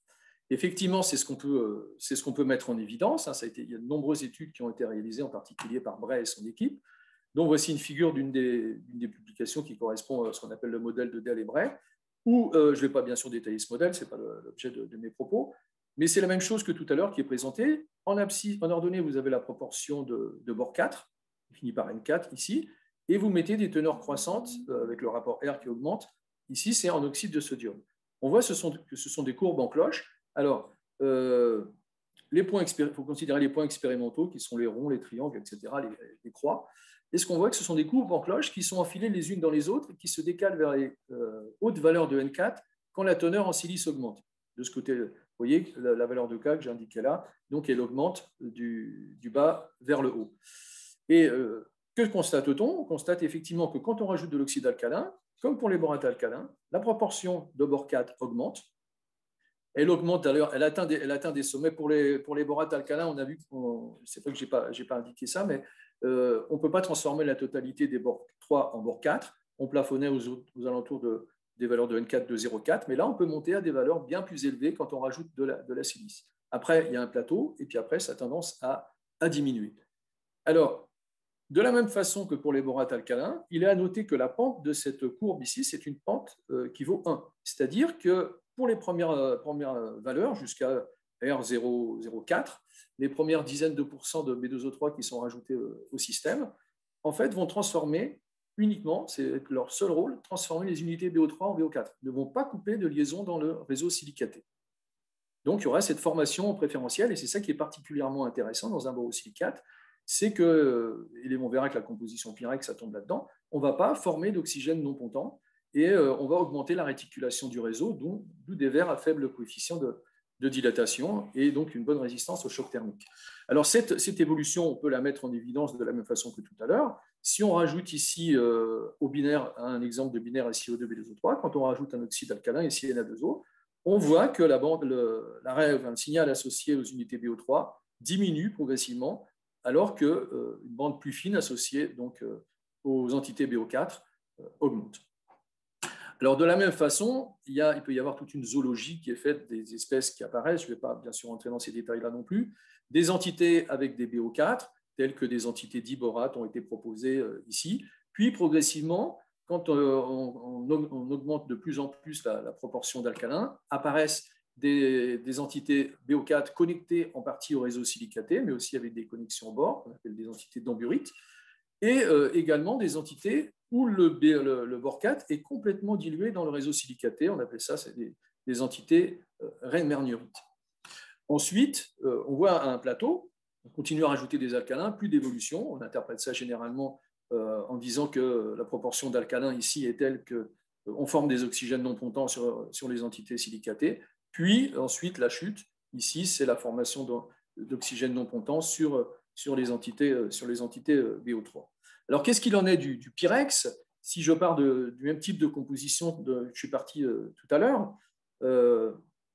Effectivement, c'est ce qu'on peut, c'est ce qu'on peut mettre en évidence. Hein. Ça a été, il y a de nombreuses études qui ont été réalisées, en particulier par Bray et son équipe. Donc, voici une figure d'une des, d'une des publications qui correspond à ce qu'on appelle le modèle de Dell et Bray, où euh, je ne vais pas bien sûr détailler ce modèle, ce n'est pas l'objet de, de mes propos, mais c'est la même chose que tout à l'heure qui est présenté. En, abscisse, en ordonnée, vous avez la proportion de, de bord quatre, qui finit par N quatre ici, et vous mettez des teneurs croissantes euh, avec le rapport R qui augmente. Ici, c'est en oxyde de sodium. On voit ce sont, que ce sont des courbes en cloche. Alors, euh, il faut considérer les points expérimentaux qui sont les ronds, les triangles, et cetera, les, les croix. Et ce qu'on voit, que ce sont des courbes en cloche qui sont enfilées les unes dans les autres et qui se décalent vers les euh, hautes valeurs de N quatre quand la teneur en silice augmente. De ce côté, vous voyez la, la valeur de K que j'ai indiquée là, donc elle augmente du, du bas vers le haut. Et euh, que constate-t-on? On constate effectivement que quand on rajoute de l'oxyde alcalin, comme pour les borates alcalins, la proportion de bord quatre augmente. Elle augmente d'ailleurs, elle atteint des, elle atteint des sommets. Pour les, pour les borates alcalins, on a vu, c'est vrai que je n'ai pas, j'ai pas indiqué ça, mais euh, on ne peut pas transformer la totalité des bord trois en bord quatre. On plafonnait aux, aux alentours de, des valeurs de N quatre de zéro virgule quatre, mais là, on peut monter à des valeurs bien plus élevées quand on rajoute de la, de la silice. Après, il y a un plateau, et puis après, ça a tendance à, à diminuer. Alors, de la même façon que pour les borates alcalins, il est à noter que la pente de cette courbe ici, c'est une pente euh, qui vaut un. C'est-à-dire que pour les premières, euh, premières valeurs, jusqu'à R zéro virgule quatre, les premières dizaines de pourcents de B deux O trois qui sont rajoutés euh, au système, en fait, vont transformer uniquement, c'est leur seul rôle, transformer les unités B O trois en B O quatre. Ils ne vont pas couper de liaison dans le réseau silicaté. Donc, il y aura cette formation préférentielle, et c'est ça qui est particulièrement intéressant dans un borosilicate, c'est que, et on verra que la composition Pyrex, ça tombe là-dedans, on ne va pas former d'oxygène non pontant, et euh, on va augmenter la réticulation du réseau, d'où des verres à faible coefficient de, de dilatation, et donc une bonne résistance au choc thermique. Alors, cette, cette évolution, on peut la mettre en évidence de la même façon que tout à l'heure. Si on rajoute ici euh, au binaire, un exemple de binaire S I O deux B deux O trois, quand on rajoute un oxyde alcalin, ici N A deux O, on voit que la bande, le, la, le signal associé aux unités B O trois diminue progressivement, alors qu'une euh, bande plus fine associée donc, euh, aux entités B O quatre euh, augmente. Alors, de la même façon, il, y a, il peut y avoir toute une zoologie qui est faite des espèces qui apparaissent, je ne vais pas bien sûr entrer dans ces détails-là non plus, des entités avec des B O quatre, telles que des entités diborates ont été proposées euh, ici, puis progressivement, quand on, on, on augmente de plus en plus la, la proportion d'alcalins, apparaissent des, des entités B O quatre connectées en partie au réseau silicaté, mais aussi avec des connexions au bord, qu'on appelle des entités d'amburite, et euh, également des entités où le, B, le, le bord quatre est complètement dilué dans le réseau silicaté, on appelle ça des, des entités euh, rhémernurites. Ensuite, euh, on voit un plateau, on continue à rajouter des alcalins, plus d'évolution, on interprète ça généralement euh, en disant que la proportion d'alcalins ici est telle qu'on forme des oxygènes non pontants sur, sur les entités silicatées, puis ensuite la chute, ici c'est la formation d'oxygène non pontant sur, sur, les entités, sur les entités B O trois. Alors qu'est-ce qu'il en est du, du Pyrex? Si je pars de, du même type de composition de, je suis parti euh, tout à l'heure, euh,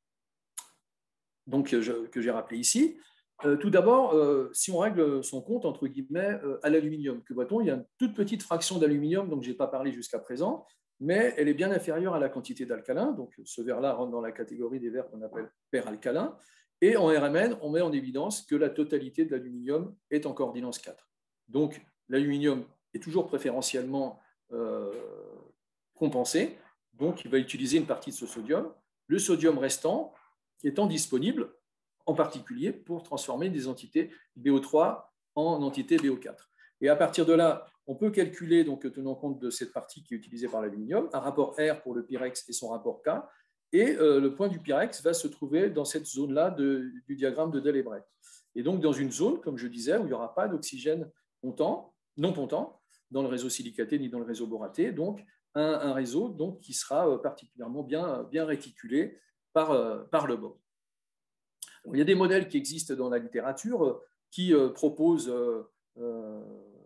donc je, que j'ai rappelé ici, euh, tout d'abord, euh, si on règle son compte, entre guillemets, euh, à l'aluminium, que voit-on? Il y a une toute petite fraction d'aluminium, dont je n'ai pas parlé jusqu'à présent, mais elle est bien inférieure à la quantité d'alcalin, donc ce verre-là rentre dans la catégorie des verres qu'on appelle peralcalins, et en R M N, on met en évidence que la totalité de l'aluminium est en coordinance quatre. Donc, l'aluminium est toujours préférentiellement euh, compensé, donc il va utiliser une partie de ce sodium. Le sodium restant étant disponible, en particulier pour transformer des entités B O trois en entités B O quatre. Et à partir de là, on peut calculer, donc tenant compte de cette partie qui est utilisée par l'aluminium, un rapport R pour le Pyrex et son rapport K, et euh, le point du Pyrex va se trouver dans cette zone-là du diagramme de Dell et Bray. Et donc dans une zone, comme je disais, où il n'y aura pas d'oxygène pontant, non pontant, dans le réseau silicaté ni dans le réseau boraté, donc un, un réseau donc, qui sera particulièrement bien, bien réticulé par, euh, par le bord. Alors, il y a des modèles qui existent dans la littérature euh, qui euh, proposent euh, euh,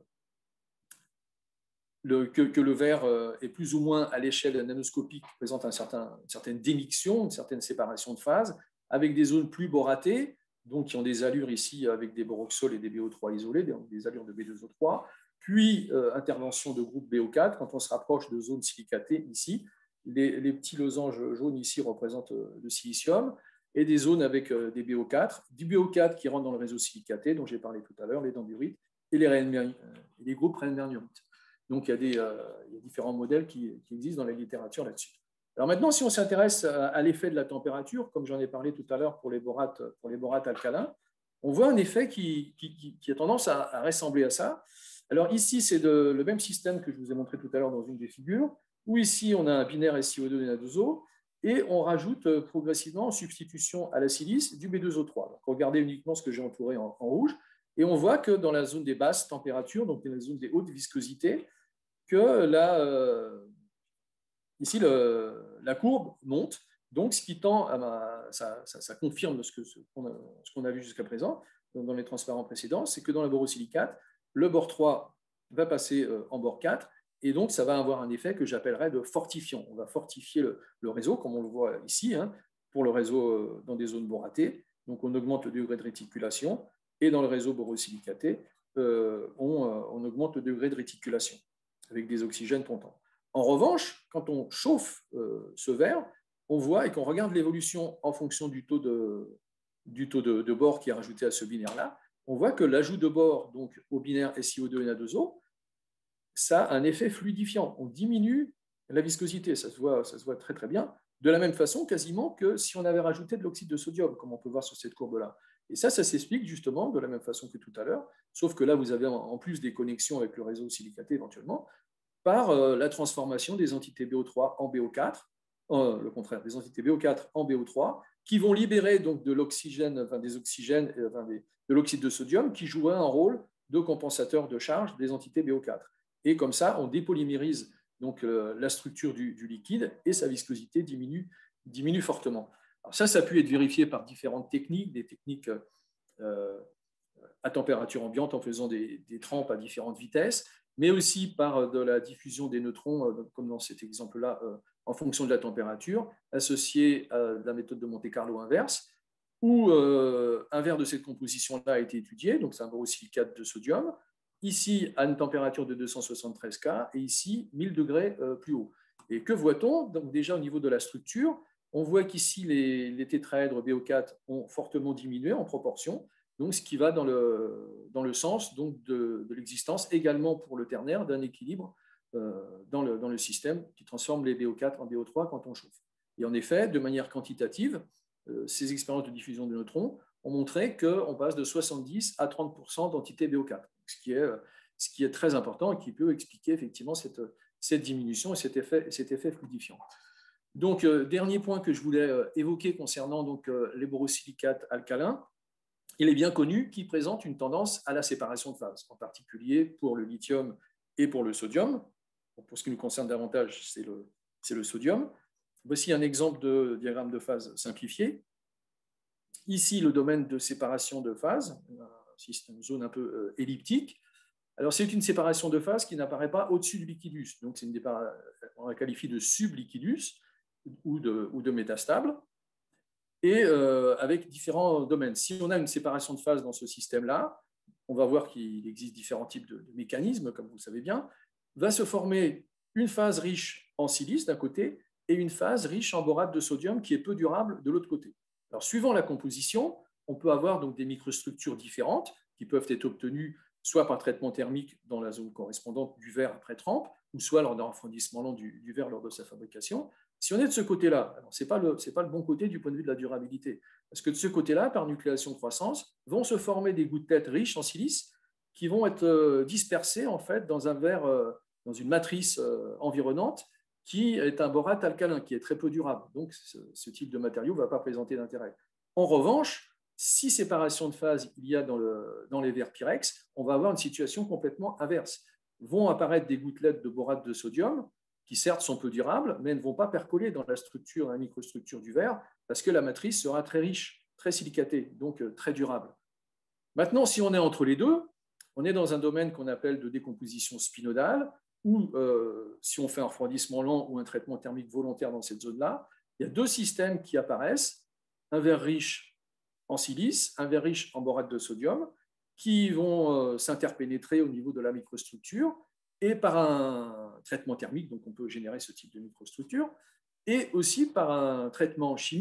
le, que, que, le verre euh, est plus ou moins à l'échelle nanoscopique, présente un certain, une certaine démixtion, une certaine séparation de phase, avec des zones plus boratées, donc qui ont des allures ici avec des boroxols et des B O trois isolés, des, des allures de B deux O trois, puis euh, intervention de groupe B O quatre, quand on se rapproche de zones silicatées ici. Les, les petits losanges jaunes ici représentent le silicium. et des zones avec euh, des B O quatre, du B O quatre qui rentre dans le réseau silicaté, dont j'ai parlé tout à l'heure, les dendrites, et les, euh, les groupes rénmernurites. Donc, il y a, des, euh, il y a différents modèles qui, qui existent dans la littérature là-dessus. Alors maintenant, si on s'intéresse à, à l'effet de la température, comme j'en ai parlé tout à l'heure pour les borates, pour les borates alcalins, on voit un effet qui, qui, qui a tendance à, à ressembler à ça. Alors ici, c'est le même système que je vous ai montré tout à l'heure dans une des figures, où ici, on a un binaire S i O deux N A deux O, et on rajoute progressivement, en substitution à la silice, du B deux O trois. Donc, regardez uniquement ce que j'ai entouré en, en rouge, et on voit que dans la zone des basses températures, donc dans la zone des hautes viscosités, que là, euh, ici, le, la courbe monte, donc ce qui tend à ma, ça, ça, ça confirme ce qu'on ce qu'on a, ce qu'on a vu jusqu'à présent dans les transparents précédents, c'est que dans la borosilicate, le bord trois va passer en bord quatre, et donc ça va avoir un effet que j'appellerais de fortifiant. On va fortifier le, le réseau, comme on le voit ici, hein, pour le réseau dans des zones boratées. Donc on augmente le degré de réticulation, et dans le réseau borosilicaté, euh, on, on augmente le degré de réticulation avec des oxygènes pontants. En revanche, quand on chauffe euh, ce verre, on voit et qu'on regarde l'évolution en fonction du taux de, du taux de, de bord qui est rajouté à ce binaire-là, on voit que l'ajout de bord donc, au binaire S i O deux N A deux O, ça a un effet fluidifiant. On diminue la viscosité, ça se voit, ça se voit très très bien, de la même façon quasiment que si on avait rajouté de l'oxyde de sodium, comme on peut voir sur cette courbe-là. Et ça, ça s'explique justement de la même façon que tout à l'heure, sauf que là, vous avez en plus des connexions avec le réseau silicaté éventuellement, par euh, la transformation des entités B O trois en B O quatre, euh, le contraire, des entités B O quatre en B O trois, qui vont libérer donc de l'oxygène, enfin des oxygènes, enfin des, de l'oxyde de sodium, qui jouera un rôle de compensateur de charge des entités B O quatre. Et comme ça, on dépolymérise donc euh, la structure du, du liquide et sa viscosité diminue, diminue fortement. Alors ça, ça a pu être vérifié par différentes techniques, des techniques euh, à température ambiante en faisant des, des trempes à différentes vitesses, mais aussi par de la diffusion des neutrons, comme dans cet exemple-là, en fonction de la température, associée à la méthode de Monte-Carlo inverse, où euh, un verre de cette composition-là a été étudié, donc c'est un borosilicate de sodium, ici à une température de deux cent soixante-treize K, et ici mille degrés euh, plus haut. Et que voit-on? Donc déjà au niveau de la structure, on voit qu'ici les, les tétraèdres B O quatre ont fortement diminué en proportion, donc ce qui va dans le, dans le sens donc, de, de l'existence également pour le ternaire d'un équilibre euh, dans, le, dans le système qui transforme les B O quatre en B O trois quand on chauffe. Et en effet, de manière quantitative, euh, ces expériences de diffusion de neutrons ont montré qu'on passe de soixante-dix à trente pour cent d'entités B O quatre, ce qui, est, ce qui est très important et qui peut expliquer effectivement cette, cette diminution et cet effet, cet effet fluidifiant. Donc, euh, dernier point que je voulais euh, évoquer concernant donc, euh, les borosilicates alcalins, il est bien connu qu'ils présentent une tendance à la séparation de phase, en particulier pour le lithium et pour le sodium. Pour ce qui nous concerne davantage, c'est le, c'est le sodium. Voici un exemple de diagramme de phase simplifié. Ici, le domaine de séparation de phase, c'est une zone un peu euh, elliptique. Alors, c'est une séparation de phase qui n'apparaît pas au-dessus du liquidus. Donc, c'est une dépara... on la qualifie de subliquidus ou de, ou de métastable, et euh, avec différents domaines. Si on a une séparation de phase dans ce système-là, on va voir qu'il existe différents types de, de mécanismes, comme vous le savez bien, va se former une phase riche en silice d'un côté et une phase riche en borate de sodium qui est peu durable de l'autre côté. Alors, suivant la composition, on peut avoir donc des microstructures différentes qui peuvent être obtenues soit par traitement thermique dans la zone correspondante du verre après trempe, ou soit lors d'un refroidissement lent du, du verre lors de sa fabrication. Si on est de ce côté-là, ce n'est pas, pas le bon côté du point de vue de la durabilité, parce que de ce côté-là, par nucléation-croissance, vont se former des gouttelettes riches en silice qui vont être dispersées en fait, dans un verre, dans une matrice environnante qui est un borate alcalin, qui est très peu durable. Donc, ce, ce type de matériau ne va pas présenter d'intérêt. En revanche, si séparation de phase il y a dans, le, dans les verres Pyrex, on va avoir une situation complètement inverse. Vont apparaître des gouttelettes de borate de sodium qui certes sont peu durables, mais ne vont pas percoler dans la structure, la microstructure du verre, parce que la matrice sera très riche, très silicatée, donc très durable. Maintenant, si on est entre les deux, on est dans un domaine qu'on appelle de décomposition spinodale, où euh, si on fait un refroidissement lent ou un traitement thermique volontaire dans cette zone-là, il y a deux systèmes qui apparaissent, un verre riche en silice, un verre riche en borate de sodium, qui vont euh, s'interpénétrer au niveau de la microstructure, et par un traitement thermique, donc on peut générer ce type de microstructure, et aussi par un traitement chimique,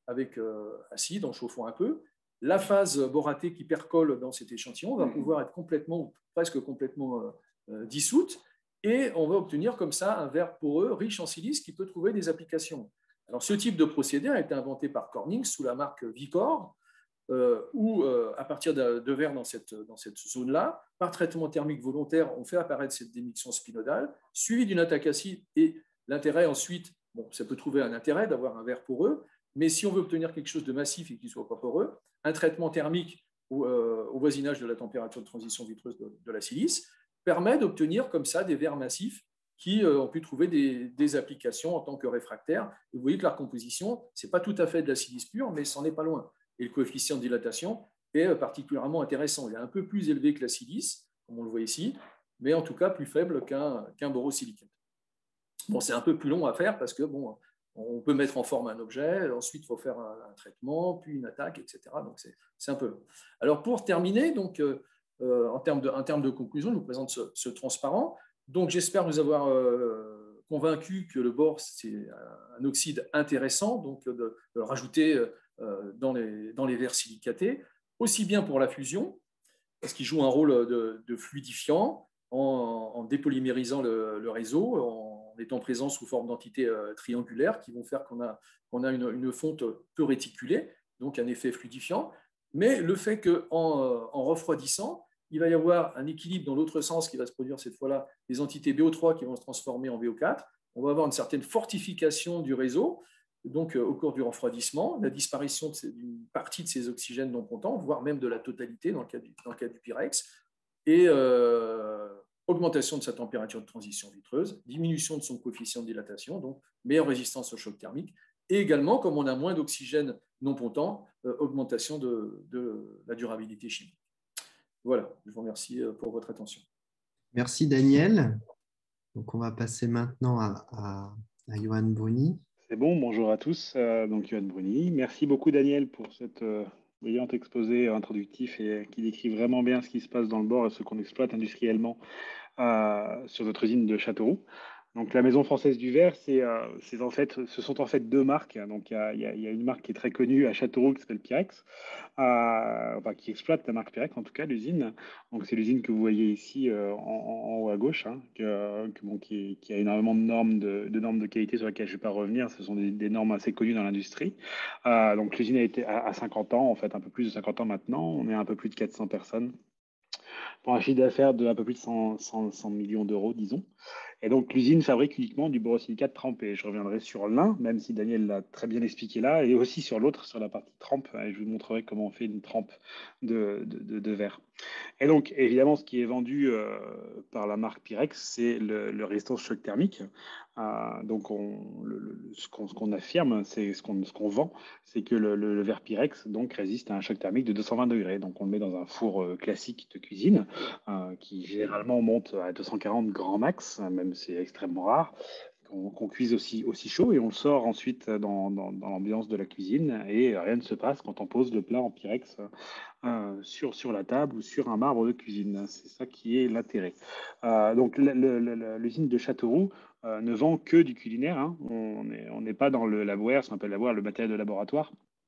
avec euh, acide en chauffant un peu. La phase boratée qui percole dans cet échantillon va pouvoir être complètement, presque complètement euh, euh, dissoute, et on va obtenir comme ça un verre poreux riche en silice qui peut trouver des applications. Alors, ce type de procédé a été inventé par Corning sous la marque Vicor, euh, où, euh, à partir de, de verre dans cette, dans cette zone-là, par traitement thermique volontaire, on fait apparaître cette démiction spinodale, suivie d'une attaque acide, et l'intérêt ensuite, bon, ça peut trouver un intérêt d'avoir un verre poreux, mais si on veut obtenir quelque chose de massif et qui ne soit pas poreux, un traitement thermique au, euh, au voisinage de la température de transition vitreuse de, de la silice permet d'obtenir comme ça des verres massifs qui euh, ont pu trouver des, des applications en tant que réfractaires. Et vous voyez que la recomposition, ce n'est pas tout à fait de la silice pure, mais c'en est pas loin. Et le coefficient de dilatation est particulièrement intéressant. Il est un peu plus élevé que la silice, comme on le voit ici, mais en tout cas plus faible qu'un qu'un borosilicate. Bon, c'est un peu plus long à faire parce que bon, on peut mettre en forme un objet, ensuite il faut faire un, un traitement, puis une attaque, et cetera. Donc c'est un peu long. Alors pour terminer, donc, euh, en, termes de, en termes de conclusion, je vous présente ce, ce transparent. Donc j'espère vous avoir euh, convaincu que le bore, c'est un oxyde intéressant, donc de, de le rajouter euh, dans, les, dans les verres silicatés, aussi bien pour la fusion, parce qu'il joue un rôle de, de fluidifiant en, en dépolymérisant le, le réseau, en étant présent sous forme d'entités euh, triangulaires qui vont faire qu'on a, qu'on a une, une fonte peu réticulée, donc un effet fluidifiant. Mais le fait qu'en en refroidissant, il va y avoir un équilibre dans l'autre sens qui va se produire cette fois-là, des entités B O trois qui vont se transformer en B O quatre. On va avoir une certaine fortification du réseau, donc au cours du refroidissement, la disparition d'une partie de ces oxygènes non comptants, voire même de la totalité dans le cas du, dans le cas du Pyrex, et euh, augmentation de sa température de transition vitreuse, diminution de son coefficient de dilatation, donc meilleure résistance au choc thermique, et également, comme on a moins d'oxygène non pontant, euh, augmentation de, de la durabilité chimique. Voilà, je vous remercie pour votre attention. Merci Daniel. Donc on va passer maintenant à, à, à Johan Bruni. C'est bon, bonjour à tous. Euh, donc Johan Bruni. Merci beaucoup Daniel pour cette euh, brillant exposé introductif et qui décrit vraiment bien ce qui se passe dans le bord et ce qu'on exploite industriellement euh, sur notre usine de Châteauroux. Donc la Maison Française du Verre, c'est, euh, c'est en fait, ce sont en fait deux marques. Donc il y a, y a, y a une marque qui est très connue à Châteauroux qui s'appelle Pyrex, euh, enfin, qui exploite la marque Pyrex en tout cas, l'usine. Donc c'est l'usine que vous voyez ici euh, en, en, haut à gauche, hein, que, que, bon, qui, qui a énormément de normes de, de normes de qualité sur lesquelles je ne vais pas revenir. Ce sont des, des normes assez connues dans l'industrie. Euh, donc l'usine a été à, à cinquante ans, en fait un peu plus de cinquante ans maintenant. On est à un peu plus de quatre cents personnes pour un chiffre d'affaires de un peu plus de cent, cent, cent millions d'euros, disons. Et donc, l'usine fabrique uniquement du borosilicate trempé. Je reviendrai sur l'un, même si Daniel l'a très bien expliqué là, et aussi sur l'autre, sur la partie trempe. Et je vous montrerai comment on fait une trempe de, de, de, de verre. Et donc, évidemment, ce qui est vendu euh, par la marque Pyrex, c'est le, le résistance choc thermique. Euh, donc, on, le, le, ce qu'on ce qu'on affirme, c'est ce qu'on ce qu'on vend, c'est que le, le, le verre Pyrex donc, résiste à un choc thermique de deux cent vingt degrés. Donc, on le met dans un four euh, classique de cuisine euh, qui généralement monte à deux cent quarante grand max, même c'est extrêmement rare. Qu'on qu'on cuise aussi, aussi chaud et on le sort ensuite dans, dans, dans l'ambiance de la cuisine et rien ne se passe quand on pose le plat en Pyrex euh, sur, sur la table ou sur un marbre de cuisine. C'est ça qui est l'intérêt. Euh, donc l'usine de Châteauroux euh, ne vend que du culinaire. Hein. On n'est on n'est pas dans le labware, ce qu'on appelle labware, le matériel de laboratoire.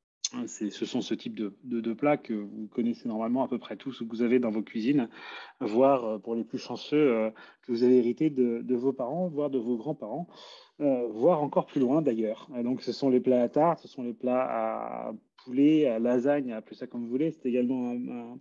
Ce sont ce type de, de, de plats que vous connaissez normalement à peu près tous, que vous avez dans vos cuisines, voire pour les plus chanceux, euh, que vous avez hérité de, de vos parents, voire de vos grands-parents, euh, voire encore plus loin d'ailleurs. Donc ce sont les plats à tarte, ce sont les plats à poulet, à lasagne, appelez ça comme vous voulez. C'est également un, un...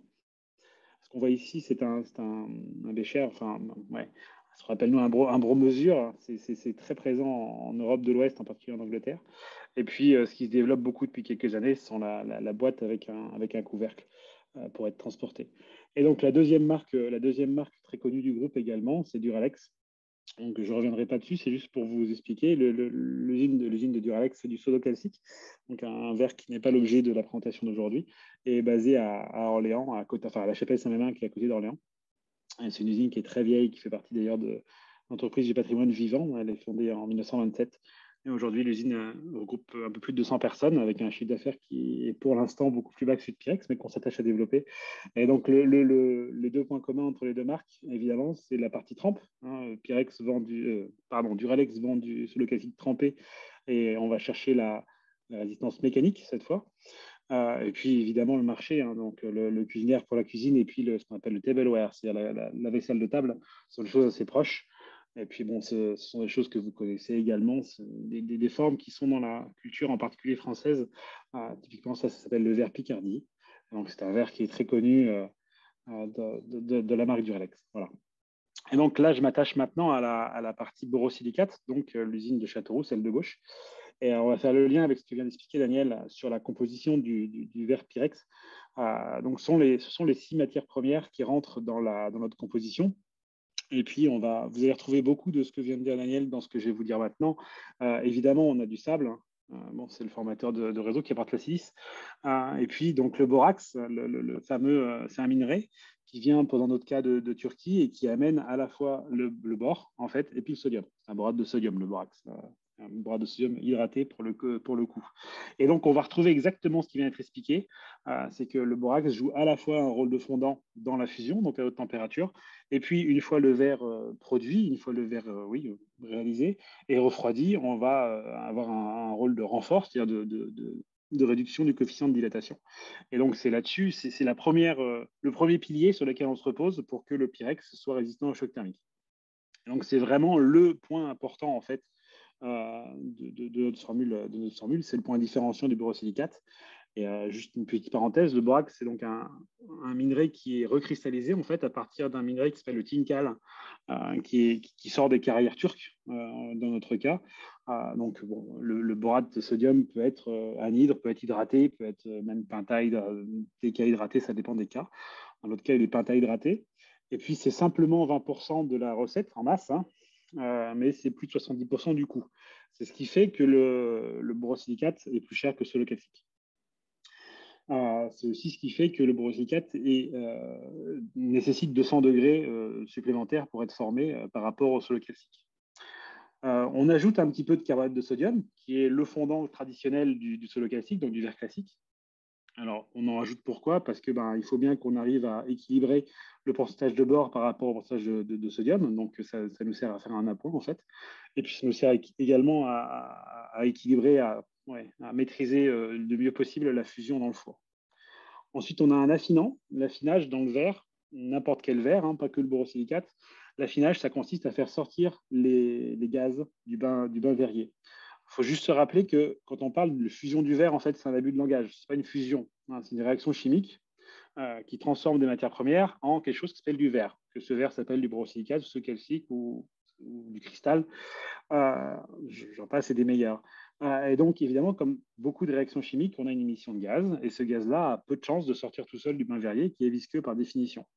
ce qu'on voit ici, c'est un, un, un bécher, enfin, ouais. Ce qu'on appelle nous un, bro, un bromesure, c'est très présent en, en Europe de l'Ouest, en particulier en Angleterre. Et puis, euh, ce qui se développe beaucoup depuis quelques années, ce sont la, la, la boîte avec un, avec un couvercle euh, pour être transporté. Et donc, la deuxième marque, la deuxième marque très connue du groupe également, c'est Duralex. Donc, je ne reviendrai pas dessus, c'est juste pour vous expliquer. L'usine de, de Duralex, c'est du soda calcique, donc un, un verre qui n'est pas l'objet de la présentation d'aujourd'hui, et basé à, à Orléans, à, côte, enfin, à la Chapelle-Saint-Mémin, qui est à côté d'Orléans. C'est une usine qui est très vieille, qui fait partie d'ailleurs de l'entreprise du patrimoine vivant. Elle est fondée en mille neuf cent vingt-sept. Et aujourd'hui, l'usine regroupe un peu plus de deux cents personnes avec un chiffre d'affaires qui est pour l'instant beaucoup plus bas que celui de Pyrex, mais qu'on s'attache à développer. Et donc, le, le, le, les deux points communs entre les deux marques, évidemment, c'est la partie trempe. Hein. Pyrex vend du, euh, pardon, Duralex vend du solo classique trempé et on va chercher la, la résistance mécanique cette fois. Euh, et puis évidemment le marché, hein, donc le, le cuisinière pour la cuisine et puis le, ce qu'on appelle le tableware, c'est-à-dire la, la, la vaisselle de table, ce sont des choses assez proches. Et puis bon, ce, ce sont des choses que vous connaissez également, des, des, des formes qui sont dans la culture en particulier française. Euh, typiquement, ça, ça s'appelle le verre Picardie. Donc c'est un verre qui est très connu euh, de, de, de la marque Duralex. Voilà. Et donc là, je m'attache maintenant à la, à la partie borosilicate, donc euh, l'usine de Châteauroux, celle de gauche. Et on va faire le lien avec ce que vient d'expliquer Daniel sur la composition du, du, du verre Pyrex. Euh, donc, ce sont, les, ce sont les six matières premières qui rentrent dans, la, dans notre composition. Et puis, on va, vous allez retrouver beaucoup de ce que vient de dire Daniel dans ce que je vais vous dire maintenant. Euh, évidemment, on a du sable. Hein. Euh, bon, c'est le formateur de, de réseau qui apporte la silice. Euh, et puis, donc, le borax, le, le, le fameux, euh, c'est un minerai qui vient, dans notre cas, de, de Turquie et qui amène à la fois le, le bore, en fait, et puis le sodium. C'est un borate de sodium, le borax. Euh, un borate de sodium hydraté pour le, pour le coup. Et donc, on va retrouver exactement ce qui vient d'être expliqué. Euh, c'est que le borax joue à la fois un rôle de fondant dans la fusion, donc à haute température, et puis une fois le verre euh, produit, une fois le verre euh, oui, réalisé et refroidi, on va euh, avoir un, un rôle de renfort, c'est-à-dire de, de, de, de réduction du coefficient de dilatation. Et donc, c'est là-dessus, c'est, c'est la première, euh, le premier pilier sur lequel on se repose pour que le Pyrex soit résistant au choc thermique. Et donc, c'est vraiment le point important, en fait, Euh, de, de, de, notre formule, de notre formule, c'est le point différenciant du borosilicate. Et euh, juste une petite parenthèse, le borax, c'est donc un, un minerai qui est recristallisé en fait à partir d'un minerai qui s'appelle le tincal, euh, qui, est, qui sort des carrières turques euh, dans notre cas. Euh, donc bon, le, le borate de sodium peut être euh, anhydre, peut être hydraté, peut être euh, même pentahydraté, décahydraté, ça dépend des cas. Dans l'autre cas, il est pentahydraté. Et puis c'est simplement vingt pour cent de la recette en masse. Hein. Euh, mais c'est plus de soixante-dix pour cent du coût. C'est ce qui fait que le, le borosilicate est plus cher que le calcique. Euh, c'est aussi ce qui fait que le borosilicate est, euh, nécessite deux cents degrés euh, supplémentaires pour être formé euh, par rapport au solo calcique. Euh, on ajoute un petit peu de carbonate de sodium, qui est le fondant traditionnel du, du solo calcique, donc du verre classique. Alors, on en rajoute pourquoi? Parce que ben, il faut bien qu'on arrive à équilibrer le pourcentage de bore par rapport au pourcentage de, de, de sodium. Donc, ça, ça nous sert à faire un appoint, en fait. Et puis, ça nous sert également à, à, à équilibrer, à, ouais, à maîtriser euh, le mieux possible la fusion dans le four. Ensuite, on a un affinant. L'affinage dans le verre, n'importe quel verre, hein, pas que le borosilicate. L'affinage, ça consiste à faire sortir les, les gaz du bain, du bain verrier. Il faut juste se rappeler que quand on parle de fusion du verre, en fait, c'est un abus de langage. Ce n'est pas une fusion, hein, c'est une réaction chimique euh, qui transforme des matières premières en quelque chose qui s'appelle du verre. Que ce verre s'appelle du borosilicate, du calcique ou, ou du cristal. Euh, J'en passe, c'est des meilleurs. Euh, et donc, évidemment, comme beaucoup de réactions chimiques, on a une émission de gaz. Et ce gaz-là a peu de chances de sortir tout seul du bain verrier, qui est visqueux par définition.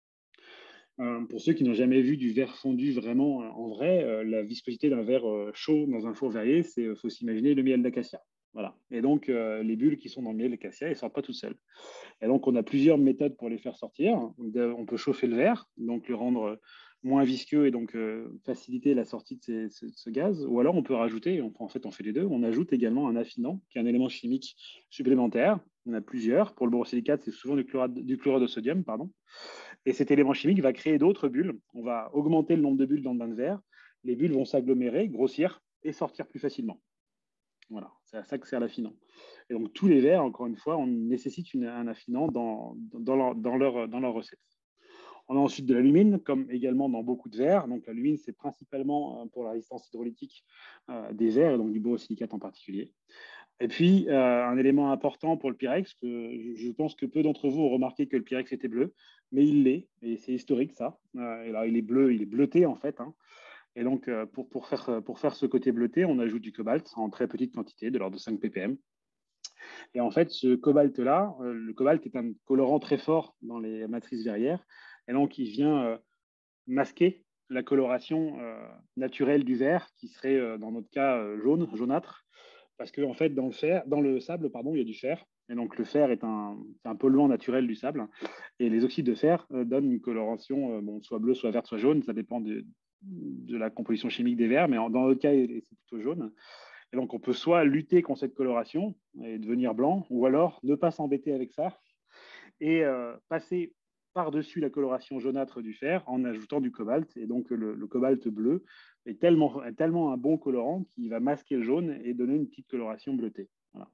Euh, pour ceux qui n'ont jamais vu du verre fondu vraiment euh, en vrai, euh, la viscosité d'un verre euh, chaud dans un four verrier, c'est, il faut s'imaginer le miel d'acacia. Voilà. Et donc, euh, les bulles qui sont dans le miel d'acacia, elles ne sortent pas toutes seules. Et donc, on a plusieurs méthodes pour les faire sortir. On peut chauffer le verre, donc le rendre moins visqueux et donc euh, faciliter la sortie de, ces, ce, ce gaz. Ou alors, on peut rajouter, on, en fait, on fait les deux, on ajoute également un affinant, qui est un élément chimique supplémentaire. On a plusieurs. Pour le borosilicate, c'est souvent du chlorate, du chlorure de sodium, pardon. Et cet élément chimique va créer d'autres bulles. On va augmenter le nombre de bulles dans le bain de verre. Les bulles vont s'agglomérer, grossir et sortir plus facilement. Voilà, c'est à ça que sert l'affinant. Et donc, tous les verres, encore une fois, on nécessite une, un affinant dans, dans, leur, dans, leur, dans leur recette. On a ensuite de l'alumine, comme également dans beaucoup de verres. Donc, l'alumine, c'est principalement pour la résistance hydrolytique euh, des verres, et donc du borosilicate en particulier. Et puis, euh, un élément important pour le Pyrex, que je pense que peu d'entre vous ont remarqué que le Pyrex était bleu, mais il l'est, et c'est historique ça. Euh, et là, il est bleu, il est bleuté en fait. Hein. Et donc, euh, pour, pour, faire, pour faire ce côté bleuté, on ajoute du cobalt en très petite quantité, de l'ordre de cinq ppm. Et en fait, ce cobalt-là, euh, le cobalt est un colorant très fort dans les matrices verrières, et donc il vient euh, masquer la coloration euh, naturelle du verre, qui serait, euh, dans notre cas, euh, jaune, jaunâtre. Parce qu'en en fait, dans le, fer, dans le sable, pardon, il y a du fer. Et donc, le fer est un, est un polluant naturel du sable. Et les oxydes de fer euh, donnent une coloration, euh, bon, soit bleue, soit verte, soit jaune. Ça dépend de, de la composition chimique des verres. Mais en, dans notre cas, c'est plutôt jaune. Et donc, on peut soit lutter contre cette coloration et devenir blanc, ou alors ne pas s'embêter avec ça et euh, passer par-dessus la coloration jaunâtre du fer en ajoutant du cobalt. Et donc, le, le cobalt bleu est tellement, est tellement un bon colorant qu'il va masquer le jaune et donner une petite coloration bleutée. Voilà.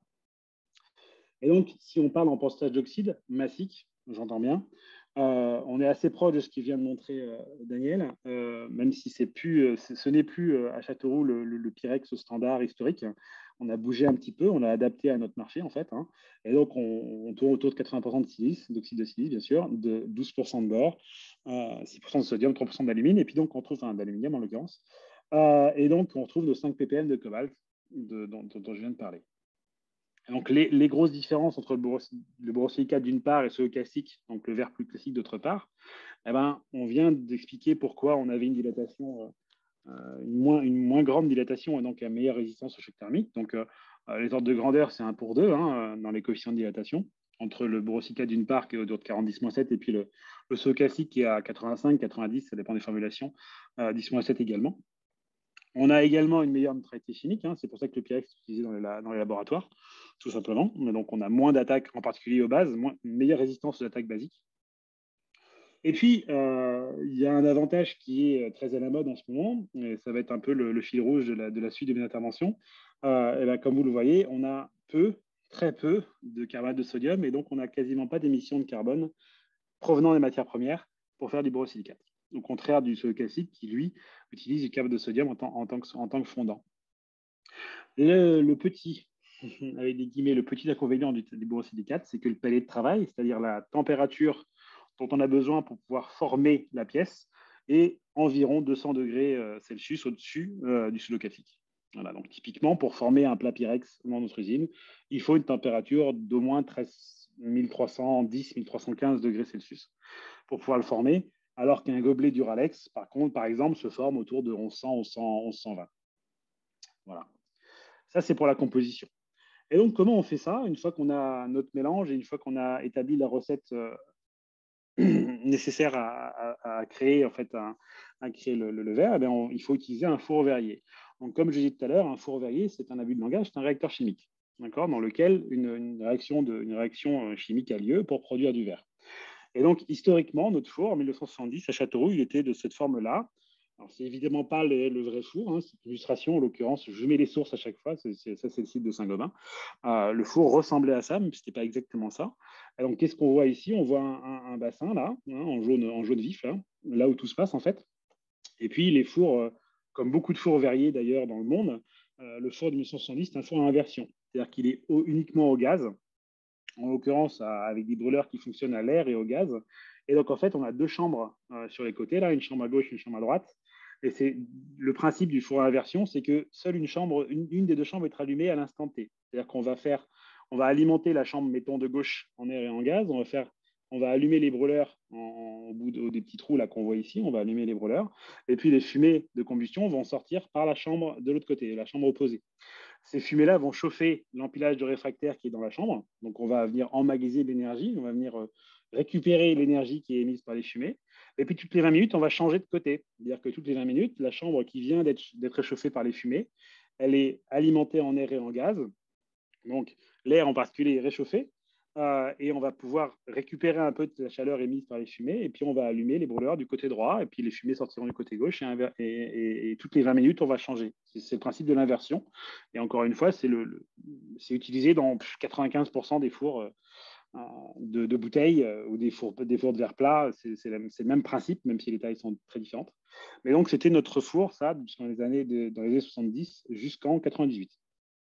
Et donc, si on parle en pourcentage d'oxyde massique, j'entends bien, euh, on est assez proche de ce qu'il vient de montrer euh, Daniel, euh, même si c'est plus, euh, ce n'est plus euh, à Châteauroux le, le, le Pyrex standard historique. On a bougé un petit peu, on l'a adapté à notre marché en fait. Hein. Et donc, on, on tourne autour de quatre-vingts pour cent de silice, d'oxyde de silice, bien sûr, de douze pour cent de bore, euh, six pour cent de sodium, trois pour cent d'alumine, et puis donc on trouve, enfin d'aluminium en l'occurrence. Euh, et donc, on trouve nos cinq ppm de cobalt de, dont, dont je viens de parler. Donc, les, les grosses différences entre le, boros, le borosilicate d'une part et ce classique, donc le verre plus classique d'autre part, eh ben, on vient d'expliquer pourquoi on avait une dilatation, euh, une, moins, une moins grande dilatation et donc une meilleure résistance au choc thermique. Donc, euh, les ordres de grandeur, c'est un pour deux hein, dans les coefficients de dilatation, entre le borosilicate d'une part qui est autour de quarante-dix moins sept et puis le, le C O classique qui est à quatre-vingt-cinq, quatre-vingt-dix, ça dépend des formulations, euh, dix moins sept également. On a également une meilleure neutralité chimique, hein, c'est pour ça que le Pyrex est utilisé dans les, dans les laboratoires, tout simplement. Mais donc, on a moins d'attaques, en particulier aux bases, moins, une meilleure résistance aux attaques basiques. Et puis, euh, il y a un avantage qui est très à la mode en ce moment, et ça va être un peu le, le fil rouge de la, de la suite de mes interventions. Euh, et bien, comme vous le voyez, on a peu, très peu de carbonate de sodium, et donc on n'a quasiment pas d'émissions de carbone provenant des matières premières pour faire du borosilicate. Au contraire du sodium classique qui, lui, utilise du carbone de sodium en tant, en tant, que, en tant que fondant. Le, le petit, avec des guillemets, le petit inconvénient du, du borosilicate, c'est que le palais de travail, c'est-à-dire la température dont on a besoin pour pouvoir former la pièce, est environ deux cents degrés Celsius au-dessus euh, du sodium classique. Voilà, donc typiquement, pour former un plat Pyrex dans notre usine, il faut une température d'au moins mille trois cent dix à mille trois cent quinze degrés Celsius pour pouvoir le former, alors qu'un gobelet Duralex, par contre, par exemple, se forme autour de onze cents, onze cents, onze cent vingt. Voilà. Ça, c'est pour la composition. Et donc, comment on fait ça? Une fois qu'on a notre mélange et une fois qu'on a établi la recette euh, nécessaire à, à, à créer, en fait, à, à créer le, le, le verre, eh bien, on, il faut utiliser un four verrier. Donc, comme je disais tout à l'heure, un four verrier, c'est un abus de langage, c'est un réacteur chimique, d'accord, dans lequel une, une, réaction de, une réaction chimique a lieu pour produire du verre. Et donc, historiquement, notre four, en mille neuf cent soixante-dix, à Châteauroux, il était de cette forme-là. Alors, c'est évidemment pas le, le vrai four, hein, c'est une illustration, en l'occurrence, je mets les sources à chaque fois, c'est, c'est, ça c'est le site de Saint-Gobain. Euh, le four ressemblait à ça, mais ce n'était pas exactement ça. Et donc, qu'est-ce qu'on voit ici? On voit un, un, un bassin, là, hein, en, jaune, en jaune vif, là, là où tout se passe, en fait. Et puis, les fours, euh, comme beaucoup de fours verriers d'ailleurs dans le monde, euh, le four de mille neuf cent soixante-dix, c'est un four à inversion, c'est-à-dire qu'il est au, uniquement au gaz, en l'occurrence avec des brûleurs qui fonctionnent à l'air et au gaz. Et donc, en fait, on a deux chambres euh, sur les côtés, là, une chambre à gauche et une chambre à droite. Et c'est le principe du four à inversion, c'est que seule une chambre, une, une des deux chambres est allumée à l'instant T. C'est-à-dire qu'on va faire, on va alimenter la chambre, mettons, de gauche en air et en gaz. On va faire, on va allumer les brûleurs en, au bout de, des petits trous là qu'on voit ici. On va allumer les brûleurs. Et puis, les fumées de combustion vont sortir par la chambre de l'autre côté, la chambre opposée. Ces fumées-là vont chauffer l'empilage de réfractaire qui est dans la chambre. Donc, on va venir emmagasiner l'énergie, on va venir euh, récupérer l'énergie qui est émise par les fumées. Et puis, toutes les vingt minutes, on va changer de côté. C'est-à-dire que toutes les vingt minutes, la chambre qui vient d'être, d'être réchauffée par les fumées, elle est alimentée en air et en gaz. Donc, l'air en particulier est réchauffé. Euh, et on va pouvoir récupérer un peu de la chaleur émise par les fumées, et puis on va allumer les brûleurs du côté droit, et puis les fumées sortiront du côté gauche, et, et, et, et toutes les vingt minutes, on va changer. C'est, c'est le principe de l'inversion. Et encore une fois, c'est, le, le, c'est utilisé dans quatre-vingt-quinze pour cent des fours euh, de, de bouteilles euh, ou des fours, des fours de verre plat. C'est, c'est, la, c'est le même principe, même si les tailles sont très différentes. Mais donc, c'était notre four, ça, dans les années, de, dans les années soixante-dix jusqu'en quatre-vingt-dix-huit.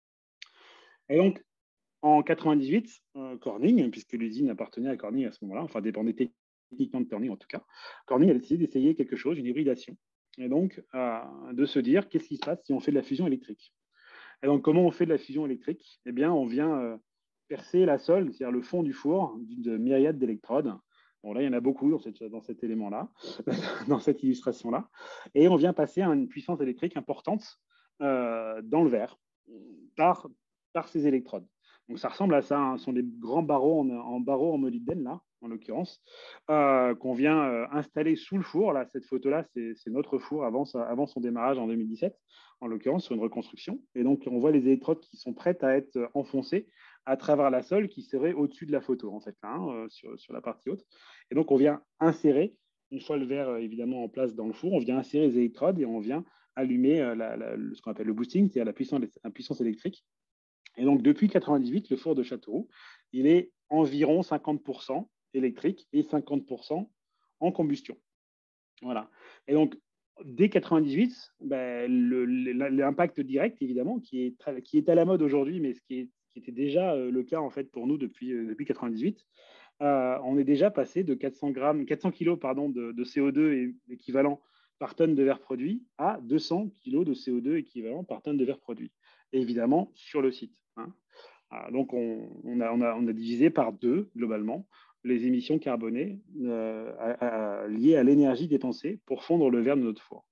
Et donc, en quatre-vingt-dix-huit, euh, Corning, puisque l'usine appartenait à Corning à ce moment-là, enfin dépendait techniquement de Corning en tout cas, Corning a décidé d'essayer quelque chose, une hybridation. Et donc, euh, de se dire, qu'est-ce qui se passe si on fait de la fusion électrique? Et donc, comment on fait de la fusion électrique? Eh bien, on vient euh, percer la sole, c'est-à-dire le fond du four, d'une myriade d'électrodes. Bon, là, il y en a beaucoup dans, cette, dans cet élément-là, dans cette illustration-là. Et on vient passer à une puissance électrique importante euh, dans le verre par, par ces électrodes. Donc, ça ressemble à ça. Hein. Ce sont des grands barreaux en, en barreaux en molybdène, là, en l'occurrence, euh, qu'on vient euh, installer sous le four. Là, cette photo-là, c'est, c'est notre four avant, avant son démarrage en deux mille dix-sept, en l'occurrence, sur une reconstruction. Et donc, on voit les électrodes qui sont prêtes à être enfoncées à travers la sole qui serait au-dessus de la photo, en fait, là, hein, euh, sur, sur la partie haute. Et donc, on vient insérer, une fois le verre, euh, évidemment, en place dans le four, on vient insérer les électrodes et on vient allumer euh, la, la, ce qu'on appelle le boosting, c'est-à-dire la puissance, la puissance électrique. Et donc, depuis mille neuf cent quatre-vingt-dix-huit, le four de Châteauroux, il est environ cinquante pour cent électrique et cinquante pour cent en combustion. Voilà. Et donc, dès mille neuf cent quatre-vingt-dix-huit, ben, l'impact direct, évidemment, qui est, très, qui est à la mode aujourd'hui, mais ce qui, est, qui était déjà euh, le cas en fait pour nous depuis, euh, depuis mille neuf cent quatre-vingt-dix-huit, euh, on est déjà passé de quatre cents grammes, quatre cents kilos pardon, de, de C O deux et, équivalent par tonne de verre produit à deux cents kilos de C O deux équivalent par tonne de verre produit. Et évidemment, sur le site. Hein. Ah, donc, on, on, a, on, a, on a divisé par deux, globalement, les émissions carbonées euh, à, à, liées à l'énergie dépensée pour fondre le verre de notre four.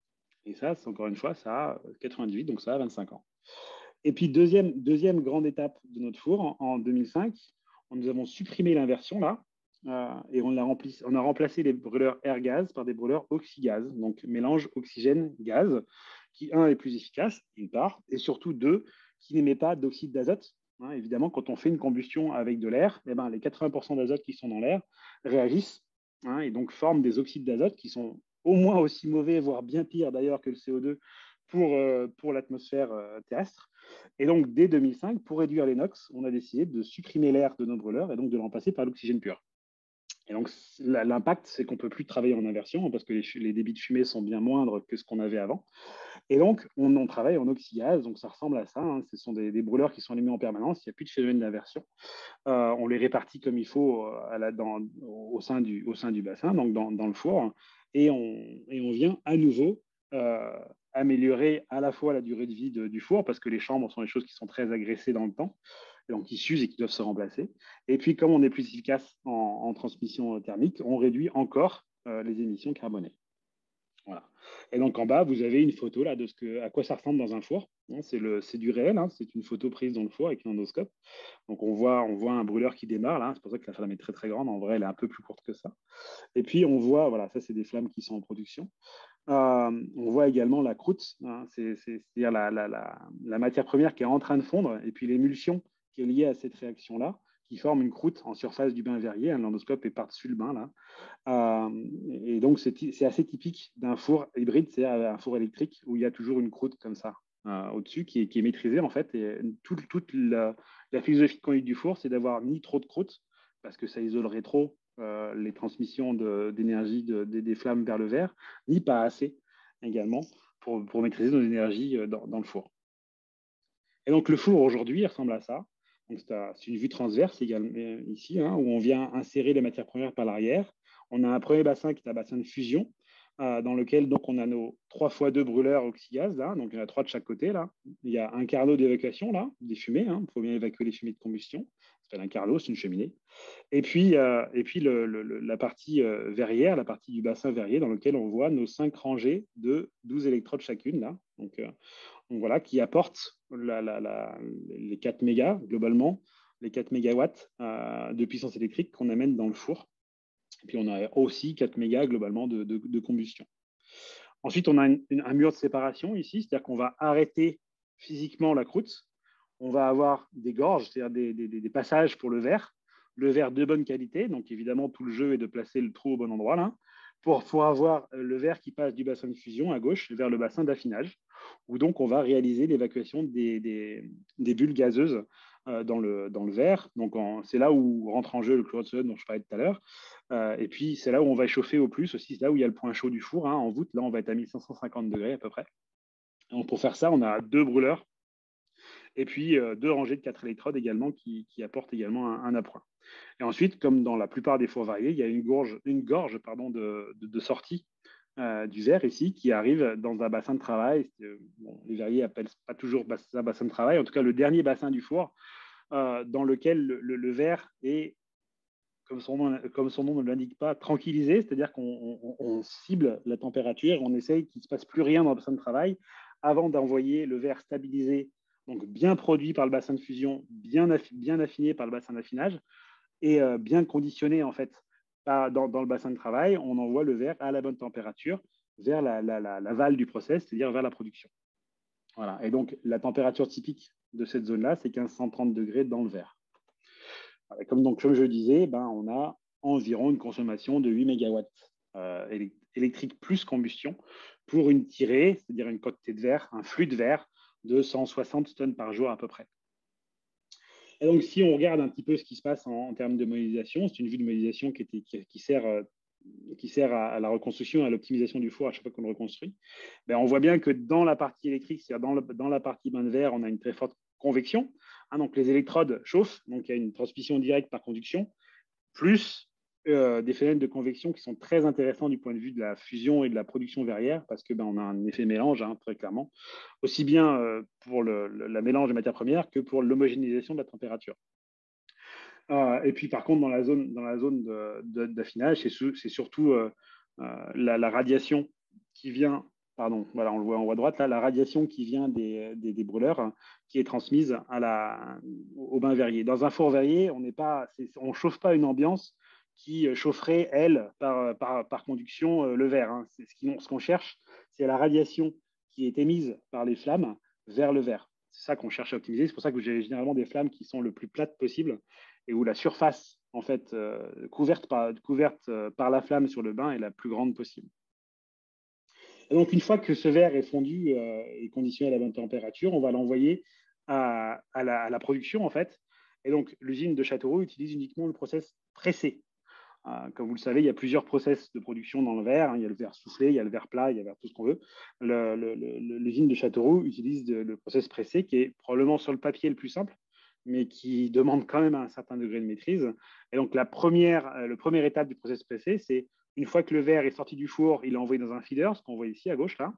Et ça, encore une fois, ça a quatre-vingt-dix-huit, donc ça a vingt-cinq ans. Et puis, deuxième, deuxième grande étape de notre four, en, en deux mille cinq, nous avons supprimé l'inversion là, euh, et on a, rempli, on a remplacé les brûleurs air-gaz par des brûleurs oxygaz, donc mélange oxygène-gaz, qui, un, est plus efficace, d'une part, et surtout, deux, qui n'émet pas d'oxyde d'azote. Hein, évidemment, quand on fait une combustion avec de l'air, eh ben, les quatre-vingts pour cent d'azote qui sont dans l'air réagissent hein, et donc forment des oxydes d'azote qui sont au moins aussi mauvais, voire bien pire d'ailleurs que le C O deux pour, euh, pour l'atmosphère euh, terrestre. Et donc, dès deux mille cinq, pour réduire les NOx, on a décidé de supprimer l'air de nos brûleurs et donc de le remplacer par l'oxygène pur. Et donc, l'impact, c'est qu'on ne peut plus travailler en inversion parce que les, les débits de fumée sont bien moindres que ce qu'on avait avant. Et donc, on, on travaille en oxygaz, donc ça ressemble à ça. Hein. Ce sont des, des brûleurs qui sont allumés en permanence, il n'y a plus de phénomène d'inversion. Euh, on les répartit comme il faut à la, dans, au, sein du, au sein du bassin, donc dans, dans le four, et on, et on vient à nouveau euh, améliorer à la fois la durée de vie de, du four, parce que les chambres sont des choses qui sont très agressées dans le temps, et donc qui s'usent et qui doivent se remplacer. Et puis, comme on est plus efficace en, en transmission thermique, on réduit encore euh, les émissions carbonées. Voilà. Et donc en bas, vous avez une photo là de ce que, à quoi ça ressemble dans un four. C'est du réel, hein, c'est une photo prise dans le four avec un endoscope. Donc on voit, on voit un brûleur qui démarre là, c'est pour ça que la flamme est très très grande. En vrai, elle est un peu plus courte que ça. Et puis on voit, voilà, ça c'est des flammes qui sont en production. Euh, on voit également la croûte, hein, c'est-à-dire la, la, la, la matière première qui est en train de fondre, et puis l'émulsion qui est liée à cette réaction-là, qui forme une croûte en surface du bain verrier. Un endoscope est par-dessus le bain là. Euh, et donc, c'est assez typique d'un four hybride, c'est-à-dire un four électrique où il y a toujours une croûte comme ça euh, au-dessus qui est, qui est maîtrisée en fait. Et toute, toute la, la philosophie de conduite du four, c'est d'avoir ni trop de croûte parce que ça isolerait trop euh, les transmissions d'énergie de, de, des flammes vers le verre, ni pas assez également pour, pour maîtriser nos énergies dans, dans le four. Et donc, le four aujourd'hui ressemble à ça. C'est une vue transverse également ici, hein, où on vient insérer les matières premières par l'arrière. On a un premier bassin qui est un bassin de fusion, euh, dans lequel donc, on a nos trois fois deux brûleurs oxygaz, là, donc il y en a trois de chaque côté. Là. Il y a un carnot d'évacuation, là, des fumées. Hein, il faut bien évacuer les fumées de combustion. Ça s'appelle un carnot, c'est une cheminée. Et puis, euh, et puis le, le, la partie euh, verrière, la partie du bassin verrier, dans lequel on voit nos cinq rangées de douze électrodes chacune. Là. Donc, euh, donc voilà, qui apportent la, la, la, les quatre mégas, globalement, les quatre mégawatts euh, de puissance électrique qu'on amène dans le four. Et puis, on a aussi quatre mégas, globalement, de, de, de combustion. Ensuite, on a une, une, un mur de séparation ici, c'est-à-dire qu'on va arrêter physiquement la croûte. On va avoir des gorges, c'est-à-dire des, des, des passages pour le verre, le verre de bonne qualité. Donc, évidemment, tout le jeu est de placer le trou au bon endroit, là, pour, pour avoir le verre qui passe du bassin de fusion à gauche vers le bassin d'affinage, où donc on va réaliser l'évacuation des, des, des bulles gazeuses euh, dans, le, dans le verre. Donc, c'est là où rentre en jeu le chlorure de sodium dont je parlais tout à l'heure. Euh, et puis, c'est là où on va chauffer au plus aussi. C'est là où il y a le point chaud du four. Hein, en voûte, là, on va être à mille cinq cent cinquante degrés à peu près. Donc, pour faire ça, on a deux brûleurs et puis euh, deux rangées de quatre électrodes également qui, qui apportent également un, un appoint. Et ensuite, comme dans la plupart des fours variés, il y a une gorge, une gorge pardon, de, de, de sortie euh, du verre ici qui arrive dans un bassin de travail. Bon, les verriers appellent pas toujours ça bassin de travail, en tout cas le dernier bassin du four euh, dans lequel le, le, le verre est, comme son nom, comme son nom ne l'indique pas, tranquillisé, c'est-à-dire qu'on on, on cible la température, on essaye qu'il ne se passe plus rien dans le bassin de travail avant d'envoyer le verre stabilisé, donc bien produit par le bassin de fusion, bien, affi bien affiné par le bassin d'affinage et euh, bien conditionné en fait par, dans, dans le bassin de travail. On envoie le verre à la bonne température vers la, la, la, la valve du process, c'est-à-dire vers la production. Voilà. Et donc, la température typique de cette zone-là, c'est mille cinq cent trente degrés dans le verre. Comme, donc, comme je le disais, ben, on a environ une consommation de huit mégawatts euh, électriques plus combustion pour une tirée, c'est-à-dire une quantité de verre, un flux de verre de cent soixante tonnes par jour à peu près. Et donc, si on regarde un petit peu ce qui se passe en, en termes de modélisation, c'est une vue de modélisation qui, était, qui, qui sert, euh, qui sert à, à la reconstruction, à l'optimisation du four à chaque fois qu'on le reconstruit. Ben, on voit bien que dans la partie électrique, c'est-à-dire dans, le, dans la partie bain de verre, on a une très forte convection. Hein, donc, les électrodes chauffent, donc il y a une transmission directe par conduction, plus euh, des phénomènes de convection qui sont très intéressants du point de vue de la fusion et de la production verrière, parce que ben, on a un effet mélange, hein, très clairement, aussi bien euh, pour le, le, la mélange de matières premières que pour l'homogénéisation de la température. Euh, et puis, par contre, dans la zone, dans la zone de, de, d'affinage, c'est, su, c'est surtout euh, euh, la, la radiation qui vient, pardon, voilà, on le voit en haut à droite, là, la radiation qui vient des, des, des brûleurs, hein, qui est transmise à la, au bain verrier. Dans un four verrier, on ne chauffe pas une ambiance qui chaufferait, elle, par, par, par conduction, euh, le verre. Hein. C'est ce, qui, ce qu'on cherche, c'est la radiation qui est émise par les flammes vers le verre. C'est ça qu'on cherche à optimiser. C'est pour ça que j'ai généralement des flammes qui sont le plus plates possible et où la surface en fait, euh, couverte, par, couverte euh, par la flamme sur le bain est la plus grande possible. Et donc, une fois que ce verre est fondu euh, et conditionné à la bonne température, on va l'envoyer à, à, la, à la production, en fait. Et donc, l'usine de Châteauroux utilise uniquement le process pressé. Euh, comme vous le savez, il y a plusieurs process de production dans le verre. Hein. Il y a le verre soufflé, il y a le verre plat, il y a le verre tout ce qu'on veut. Le, le, le, l'usine de Châteauroux utilise de, le process pressé, qui est probablement sur le papier le plus simple, mais qui demande quand même un certain degré de maîtrise. Et donc, la première, le première étape du process pressé, c'est une fois que le verre est sorti du four, il est envoyé dans un feeder, ce qu'on voit ici à gauche, là.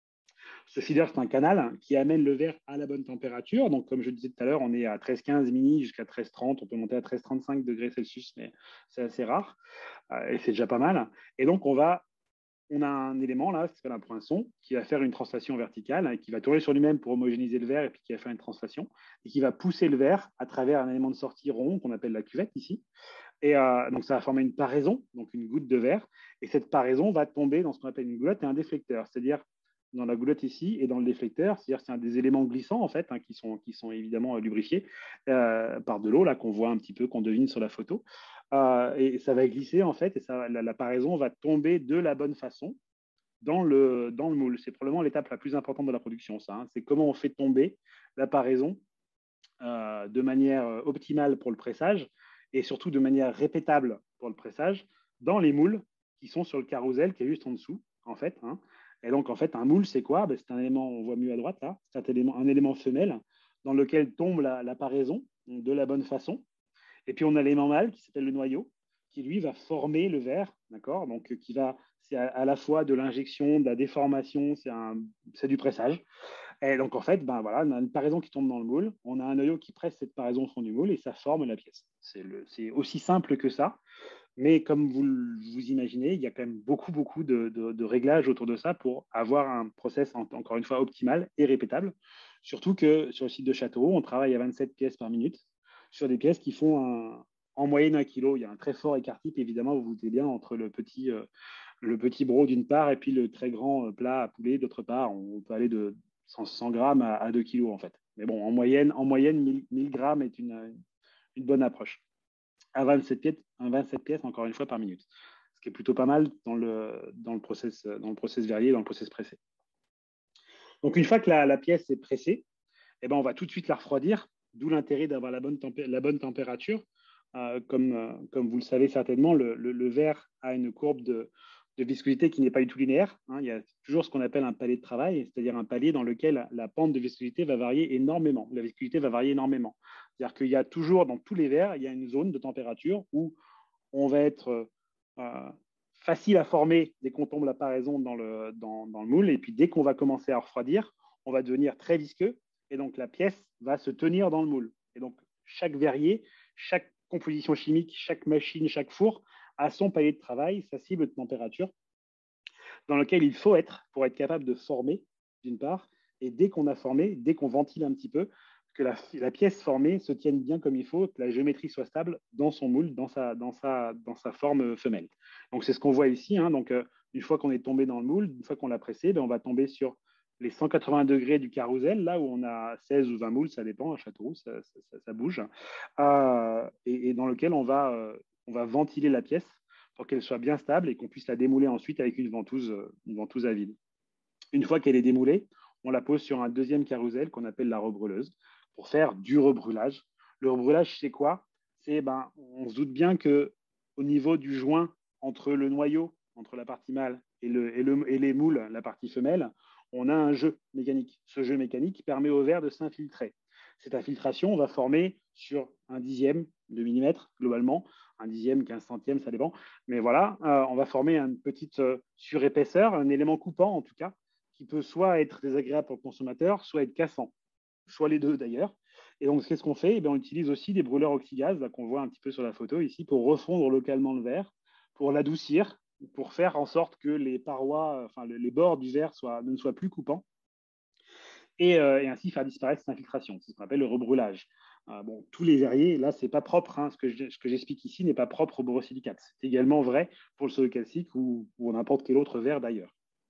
Ce feeder, c'est un canal qui amène le verre à la bonne température. Donc, comme je disais tout à l'heure, on est à treize quinze mini jusqu'à treize trente. On peut monter à treize trente-cinq degrés Celsius, mais c'est assez rare. Et c'est déjà pas mal. Et donc, on va on a un élément là, qui s'appelle un poinçon, qui va faire une translation verticale, hein, qui va tourner sur lui-même pour homogénéiser le verre et puis qui va faire une translation, et qui va pousser le verre à travers un élément de sortie rond qu'on appelle la cuvette ici. Et euh, donc ça va former une paraison, donc une goutte de verre, et cette paraison va tomber dans ce qu'on appelle une goulotte et un déflecteur, c'est-à-dire dans la goulotte ici et dans le déflecteur, c'est-à-dire c'est un des éléments glissants en fait, hein, qui, sont, qui sont évidemment lubrifiés euh, par de l'eau, là qu'on voit un petit peu, qu'on devine sur la photo. Euh, et ça va glisser en fait, et ça, la, la paraison va tomber de la bonne façon dans le, dans le moule. C'est probablement l'étape la plus importante de la production, ça. Hein. C'est comment on fait tomber la paraison euh, de manière optimale pour le pressage et surtout de manière répétable pour le pressage dans les moules qui sont sur le carrousel qui est juste en dessous, en fait. Hein. Et donc, en fait, un moule, c'est quoi? Ben, c'est un élément, on voit mieux à droite, là, c'est un élément, un élément femelle dans lequel tombe la, la paraison de la bonne façon. Et puis, on a l'élément mâle qui s'appelle le noyau, qui, lui, va former le verre, d'accord? Donc, qui va, c'est à, à la fois de l'injection, de la déformation, c'est, un, c'est du pressage. Et donc, en fait, ben, voilà, on a une paraison qui tombe dans le moule, on a un noyau qui presse cette paraison au fond du moule et ça forme la pièce. C'est, le, c'est aussi simple que ça. Mais comme vous vous imaginez, il y a quand même beaucoup, beaucoup de, de, de réglages autour de ça pour avoir un process, en, encore une fois, optimal et répétable. Surtout que sur le site de Châteauroux, on travaille à vingt-sept pièces par minute sur des pièces qui font un, en moyenne un kilo. Il y a un très fort écart type, évidemment, vous vous doutez bien, entre le petit, euh, le petit broc d'une part et puis le très grand plat à poulet d'autre part. On peut aller de cent grammes à, à deux kilos, en fait. Mais bon, en moyenne, en moyenne mille, mille grammes est une, une bonne approche. À vingt-sept pièces, vingt-sept pièces, encore une fois, par minute. Ce qui est plutôt pas mal dans le, dans le, process, dans le process verrier, dans le process pressé. Donc, une fois que la, la pièce est pressée, eh ben, on va tout de suite la refroidir, d'où l'intérêt d'avoir la bonne, tempé- la bonne température. Euh, comme, euh, comme vous le savez certainement, le, le, le verre a une courbe de, de viscosité qui n'est pas du tout linéaire. Hein. Il y a toujours ce qu'on appelle un palier de travail, c'est-à-dire un palier dans lequel la, la pente de viscosité va varier énormément. La viscosité va varier énormément. C'est-à-dire qu'il y a toujours, dans tous les verres, il y a une zone de température où on va être euh, facile à former dès qu'on tombe la paraison dans le, dans, dans le moule. Et puis, dès qu'on va commencer à refroidir, on va devenir très visqueux. Et donc, la pièce va se tenir dans le moule. Et donc, chaque verrier, chaque composition chimique, chaque machine, chaque four a son palier de travail, sa cible de température, dans lequel il faut être pour être capable de former, d'une part, et dès qu'on a formé, dès qu'on ventile un petit peu, que la, la pièce formée se tienne bien comme il faut, que la géométrie soit stable dans son moule, dans sa, dans sa, dans sa forme femelle. Donc, c'est ce qu'on voit ici. Hein. Donc, euh, une fois qu'on est tombé dans le moule, une fois qu'on l'a pressé, ben, on va tomber sur les cent quatre-vingts degrés du carrousel, là où on a seize ou vingt moules, ça dépend, à Châteauroux, ça, ça, ça bouge, euh, et, et dans lequel on va, euh, on va ventiler la pièce pour qu'elle soit bien stable et qu'on puisse la démouler ensuite avec une ventouse, une ventouse à vide. Une fois qu'elle est démoulée, on la pose sur un deuxième carrousel qu'on appelle la rebrûleuse pour faire du rebrûlage. Le rebrûlage, c'est quoi? C'est, ben, on se doute bien qu'au niveau du joint entre le noyau, entre la partie mâle et, le, et, le, et les moules, la partie femelle, on a un jeu mécanique. Ce jeu mécanique permet au verre de s'infiltrer. Cette infiltration va former sur un dixième de millimètre, globalement, un dixième, quinze centièmes, ça dépend. Mais voilà, euh, on va former une petite euh, surépaisseur, un élément coupant en tout cas, qui peut soit être désagréable pour le consommateur, soit être cassant, soit les deux d'ailleurs. Et donc, qu'est-ce qu'on fait? Eh bien, on utilise aussi des brûleurs oxygaz, qu'on voit un petit peu sur la photo ici, pour refondre localement le verre, pour l'adoucir, pour faire en sorte que les parois, enfin les bords du verre soient, ne soient plus coupants, et, euh, et ainsi faire disparaître cette infiltration. C'est ce qu'on appelle le rebrûlage. Euh, bon, tous les verriers, là, c'est pas propre. Hein, ce que je, ce que j'explique ici n'est pas propre au borosilicate. C'est également vrai pour le soda calcique ou, ou n'importe quel autre verre d'ailleurs.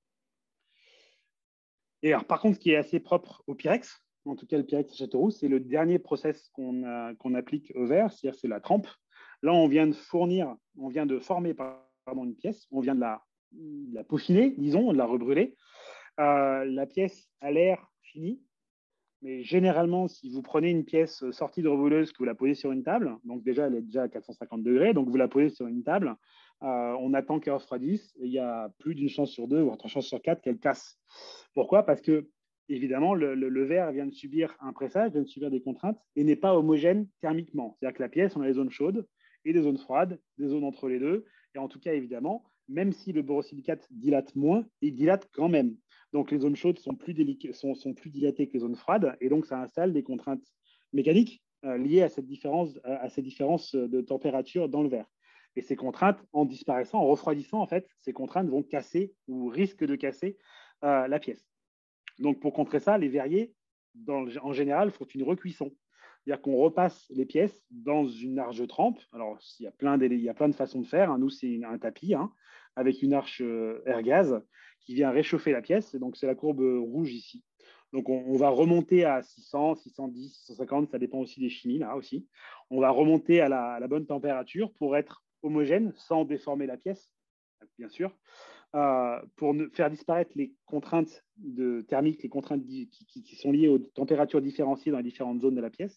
Et alors, par contre, ce qui est assez propre au Pyrex, en tout cas le Pyrex à Châteauroux, c'est le dernier process qu'on a, qu'on applique au verre, c'est-à-dire c'est la trempe. Là, on vient de fournir, on vient de former pardon, une pièce, on vient de la, de la peaufiner, disons, de la rebrûler. Euh, la pièce a l'air finie, mais généralement, si vous prenez une pièce sortie de rebrûleuse, que vous la posez sur une table, donc déjà, elle est déjà à quatre cent cinquante degrés, donc vous la posez sur une table, euh, on attend qu'elle refroidisse, et il y a plus d'une chance sur deux, voire trois chances sur quatre qu'elle casse. Pourquoi? Parce que, évidemment, le, le, le verre vient de subir un pressage, vient de subir des contraintes, et n'est pas homogène thermiquement. C'est-à-dire que la pièce, on a des zones chaudes et des zones froides, des zones entre les deux, et en tout cas, évidemment, même si le borosilicate dilate moins, il dilate quand même. Donc, les zones chaudes sont plus, délic- sont, sont plus dilatées que les zones froides, et donc ça installe des contraintes mécaniques euh, liées à cette différence, à ces différences de température dans le verre. Et ces contraintes, en disparaissant, en refroidissant, en fait, ces contraintes vont casser ou risquent de casser euh, la pièce. Donc, pour contrer ça, les verriers, dans, en général, font une recuisson. C'est-à-dire qu'on repasse les pièces dans une arche de trempe. Alors, il y a plein de, il y a plein de façons de faire. Hein. Nous, c'est un tapis hein, avec une arche euh, air gaz qui vient réchauffer la pièce. Et donc, c'est la courbe rouge ici. Donc, on, on va remonter à six cents, six cent dix, six cent cinquante. Ça dépend aussi des chimies, là aussi. On va remonter à la, à la bonne température pour être homogène sans déformer la pièce, bien sûr. Euh, pour ne, faire disparaître les contraintes de, thermiques, les contraintes qui, qui, qui sont liées aux températures différenciées dans les différentes zones de la pièce.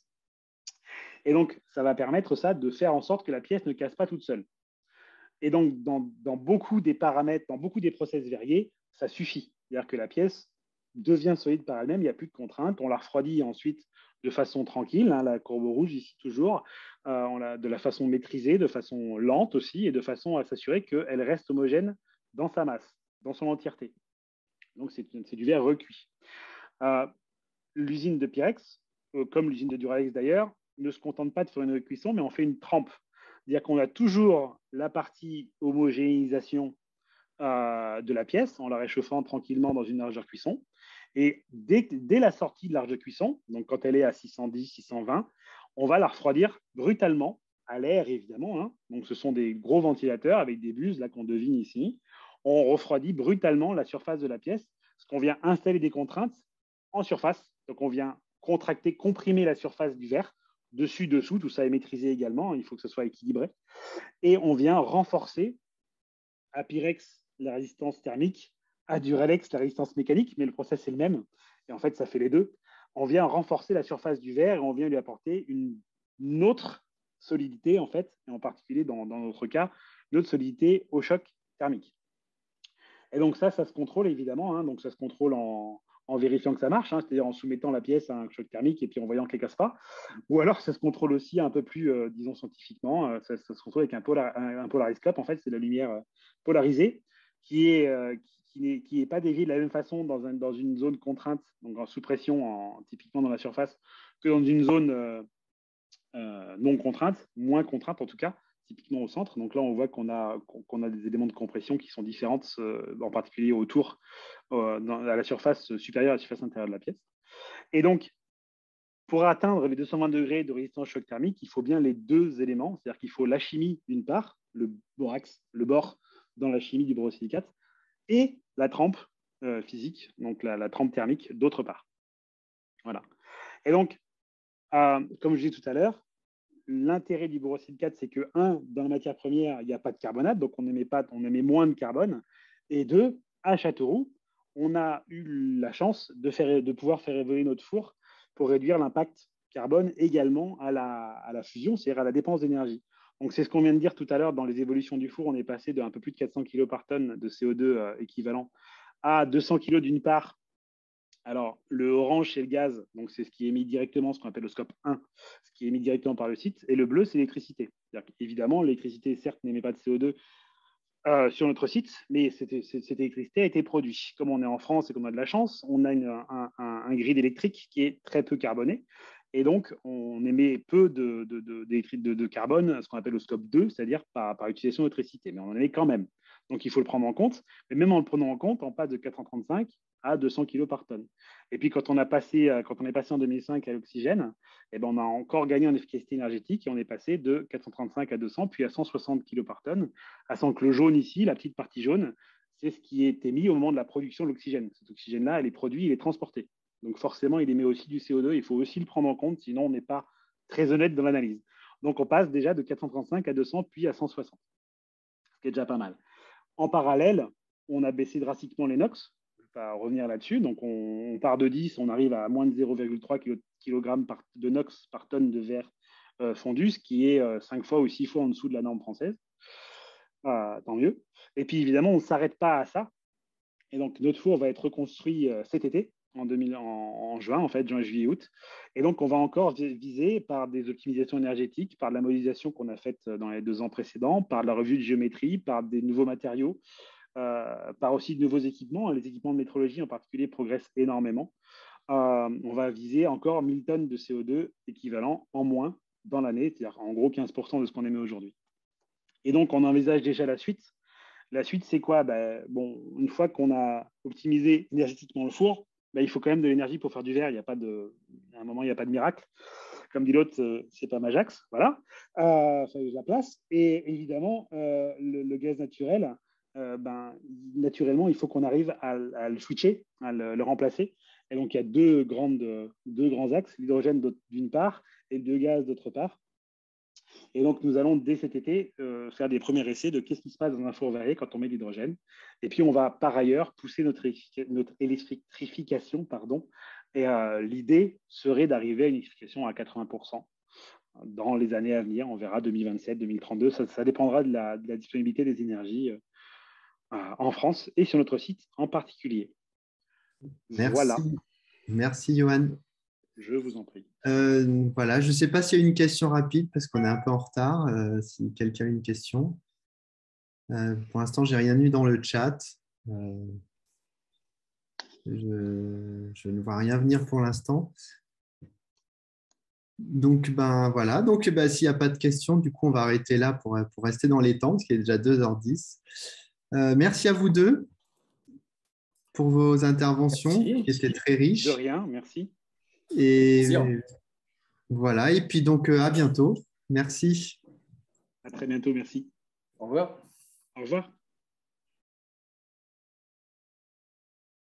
Et donc, ça va permettre ça de faire en sorte que la pièce ne casse pas toute seule. Et donc, dans, dans beaucoup des paramètres, dans beaucoup des process verriers, ça suffit. C'est-à-dire que la pièce devient solide par elle-même, il n'y a plus de contraintes, on la refroidit ensuite de façon tranquille, hein, la courbe rouge ici toujours, euh, on la, de la façon maîtrisée, de façon lente aussi, et de façon à s'assurer qu'elle reste homogène dans sa masse, dans son entièreté. Donc, c'est, c'est du verre recuit. Euh, l'usine de Pyrex, euh, comme l'usine de Duralex d'ailleurs, ne se contente pas de faire une cuisson, mais on fait une trempe. C'est-à-dire qu'on a toujours la partie homogénéisation euh, de la pièce en la réchauffant tranquillement dans une largeur cuisson. Et dès, dès la sortie de l'arche de cuisson, donc quand elle est à six cent dix, six cent vingt, on va la refroidir brutalement à l'air, évidemment. Hein. Donc, ce sont des gros ventilateurs avec des buses, là qu'on devine ici. On refroidit brutalement la surface de la pièce, parce qu'on vient installer des contraintes en surface. Donc, on vient contracter, comprimer la surface du verre, dessus, dessous, tout ça est maîtrisé également, il faut que ce soit équilibré. Et on vient renforcer à Pyrex la résistance thermique, à Duralex la résistance mécanique, mais le process est le même. Et en fait, ça fait les deux. On vient renforcer la surface du verre et on vient lui apporter une, une autre solidité, en fait, et en particulier dans, dans notre cas, une autre solidité au choc thermique. Et donc ça, ça se contrôle évidemment. Hein, donc ça se contrôle en, en vérifiant que ça marche, hein, c'est-à-dire en soumettant la pièce à un choc thermique et puis en voyant qu'elle ne casse pas. Ou alors ça se contrôle aussi un peu plus, euh, disons, scientifiquement. Euh, ça, ça se contrôle avec un, polar, un, un polariscope. En fait, c'est la lumière euh, polarisée qui est, euh, qui, n'est, qui est pas déviée de la même façon dans, un, dans une zone contrainte, donc en sous-pression, en, typiquement dans la surface, que dans une zone euh, euh, non contrainte, moins contrainte en tout cas, typiquement au centre. Donc là, on voit qu'on a, qu'on a des éléments de compression qui sont différentes, euh, en particulier autour, euh, dans, à la surface supérieure à la surface intérieure de la pièce. Et donc, pour atteindre les deux cent vingt degrés de résistance choc thermique, il faut bien les deux éléments, c'est-à-dire qu'il faut la chimie d'une part, le borax, le bore dans la chimie du borosilicate, et la trempe euh, physique, donc la, la trempe thermique d'autre part. Voilà. Et donc, euh, comme je disais tout à l'heure, l'intérêt du borosilicate, c'est que, un, dans la matière première, il n'y a pas de carbonate, donc on émet, pas, on émet moins de carbone. Et deux, à Châteauroux, on a eu la chance de, faire, de pouvoir faire évoluer notre four pour réduire l'impact carbone également à la, à la fusion, c'est-à-dire à la dépense d'énergie. Donc, c'est ce qu'on vient de dire tout à l'heure dans les évolutions du four. On est passé d'un peu plus de quatre cents kilos par tonne de C O deux euh, équivalent à deux cents kilos d'une part. Alors, le orange, c'est le gaz, donc c'est ce qui est émis directement, ce qu'on appelle le scope un, ce qui est émis directement par le site. Et le bleu, c'est l'électricité. Évidemment, l'électricité, certes, n'émet pas de C O deux euh, sur notre site, mais cette, cette électricité a été produite. Comme on est en France et qu'on a de la chance, on a une, un, un, un grid électrique qui est très peu carboné. Et donc, on émet peu de, de, de, de, de carbone, ce qu'on appelle le scope deux, c'est-à-dire par, par utilisation d'électricité. Mais on en émet quand même. Donc, il faut le prendre en compte. Mais même en le prenant en compte, on passe de quatre cent trente-cinq à deux cents kilos par tonne. Et puis, quand on, a passé, quand on est passé en deux mille cinq à l'oxygène, eh ben, on a encore gagné en efficacité énergétique et on est passé de quatre cent trente-cinq à deux cents, puis à cent soixante kilos par tonne. À sachant que le jaune ici, la petite partie jaune, c'est ce qui est émis au moment de la production de l'oxygène. Cet oxygène-là, il est produit, il est transporté. Donc forcément, il émet aussi du C O deux. Il faut aussi le prendre en compte, sinon on n'est pas très honnête dans l'analyse. Donc on passe déjà de quatre cent trente-cinq à deux cents, puis à cent soixante, ce qui est déjà pas mal. En parallèle, on a baissé drastiquement les NOx. Je ne vais pas revenir là-dessus. Donc on, on part de dix, on arrive à moins de zéro virgule trois kg de NOx par tonne de verre euh, fondu, ce qui est euh, cinq fois ou six fois en dessous de la norme française. Euh, tant mieux. Et puis évidemment, on ne s'arrête pas à ça. Et donc notre four va être reconstruit euh, cet été. En, deux mille, en, en juin, en fait, juin, juillet, août. Et donc, on va encore viser par des optimisations énergétiques, par de la modélisation qu'on a faite dans les deux ans précédents, par de la revue de géométrie, par des nouveaux matériaux, euh, par aussi de nouveaux équipements. Les équipements de métrologie, en particulier, progressent énormément. Euh, on va viser encore mille tonnes de C O deux équivalent en moins dans l'année, c'est-à-dire en gros quinze pour cent de ce qu'on émet aujourd'hui. Et donc, on envisage déjà la suite. La suite, c'est quoi? Ben, bon, une fois qu'on a optimisé énergétiquement le four, ben, il faut quand même de l'énergie pour faire du verre. Il y a pas de, à un moment, il n'y a pas de miracle. Comme dit l'autre, euh, c'est pas Majax. Voilà. Euh, ça a de la place. Et évidemment, euh, le, le gaz naturel, euh, ben, naturellement, il faut qu'on arrive à, à le switcher, à le, le remplacer. Et donc, il y a deux, grandes, deux grands axes, l'hydrogène d'une part et le biogaz d'autre part. Et donc, nous allons, dès cet été, euh, faire des premiers essais de qu'est-ce qui se passe dans un four verrier quand on met de l'hydrogène. Et puis, on va par ailleurs pousser notre, notre électrification. Pardon. Et euh, l'idée serait d'arriver à une électrification à quatre-vingts pour cent dans les années à venir. On verra deux mille vingt-sept, deux mille trente-deux. Ça, ça dépendra de la, de la disponibilité des énergies euh, en France et sur notre site en particulier. Merci. Voilà. Merci, Johan. Je vous en prie. Euh, voilà, je ne sais pas s'il y a une question rapide parce qu'on est un peu en retard. Euh, si quelqu'un a une question. Euh, pour l'instant, je n'ai rien eu dans le chat. Euh, je, je ne vois rien venir pour l'instant. Donc, ben voilà. Donc, ben, s'il n'y a pas de questions, du coup, on va arrêter là pour, pour rester dans les temps, parce qu'il est déjà deux heures dix. Euh, merci à vous deux pour vos interventions Merci. qui étaient très riches. De rien, merci. Et voilà. Et puis, donc, à bientôt. Merci. À très bientôt, merci. Au revoir. Au revoir.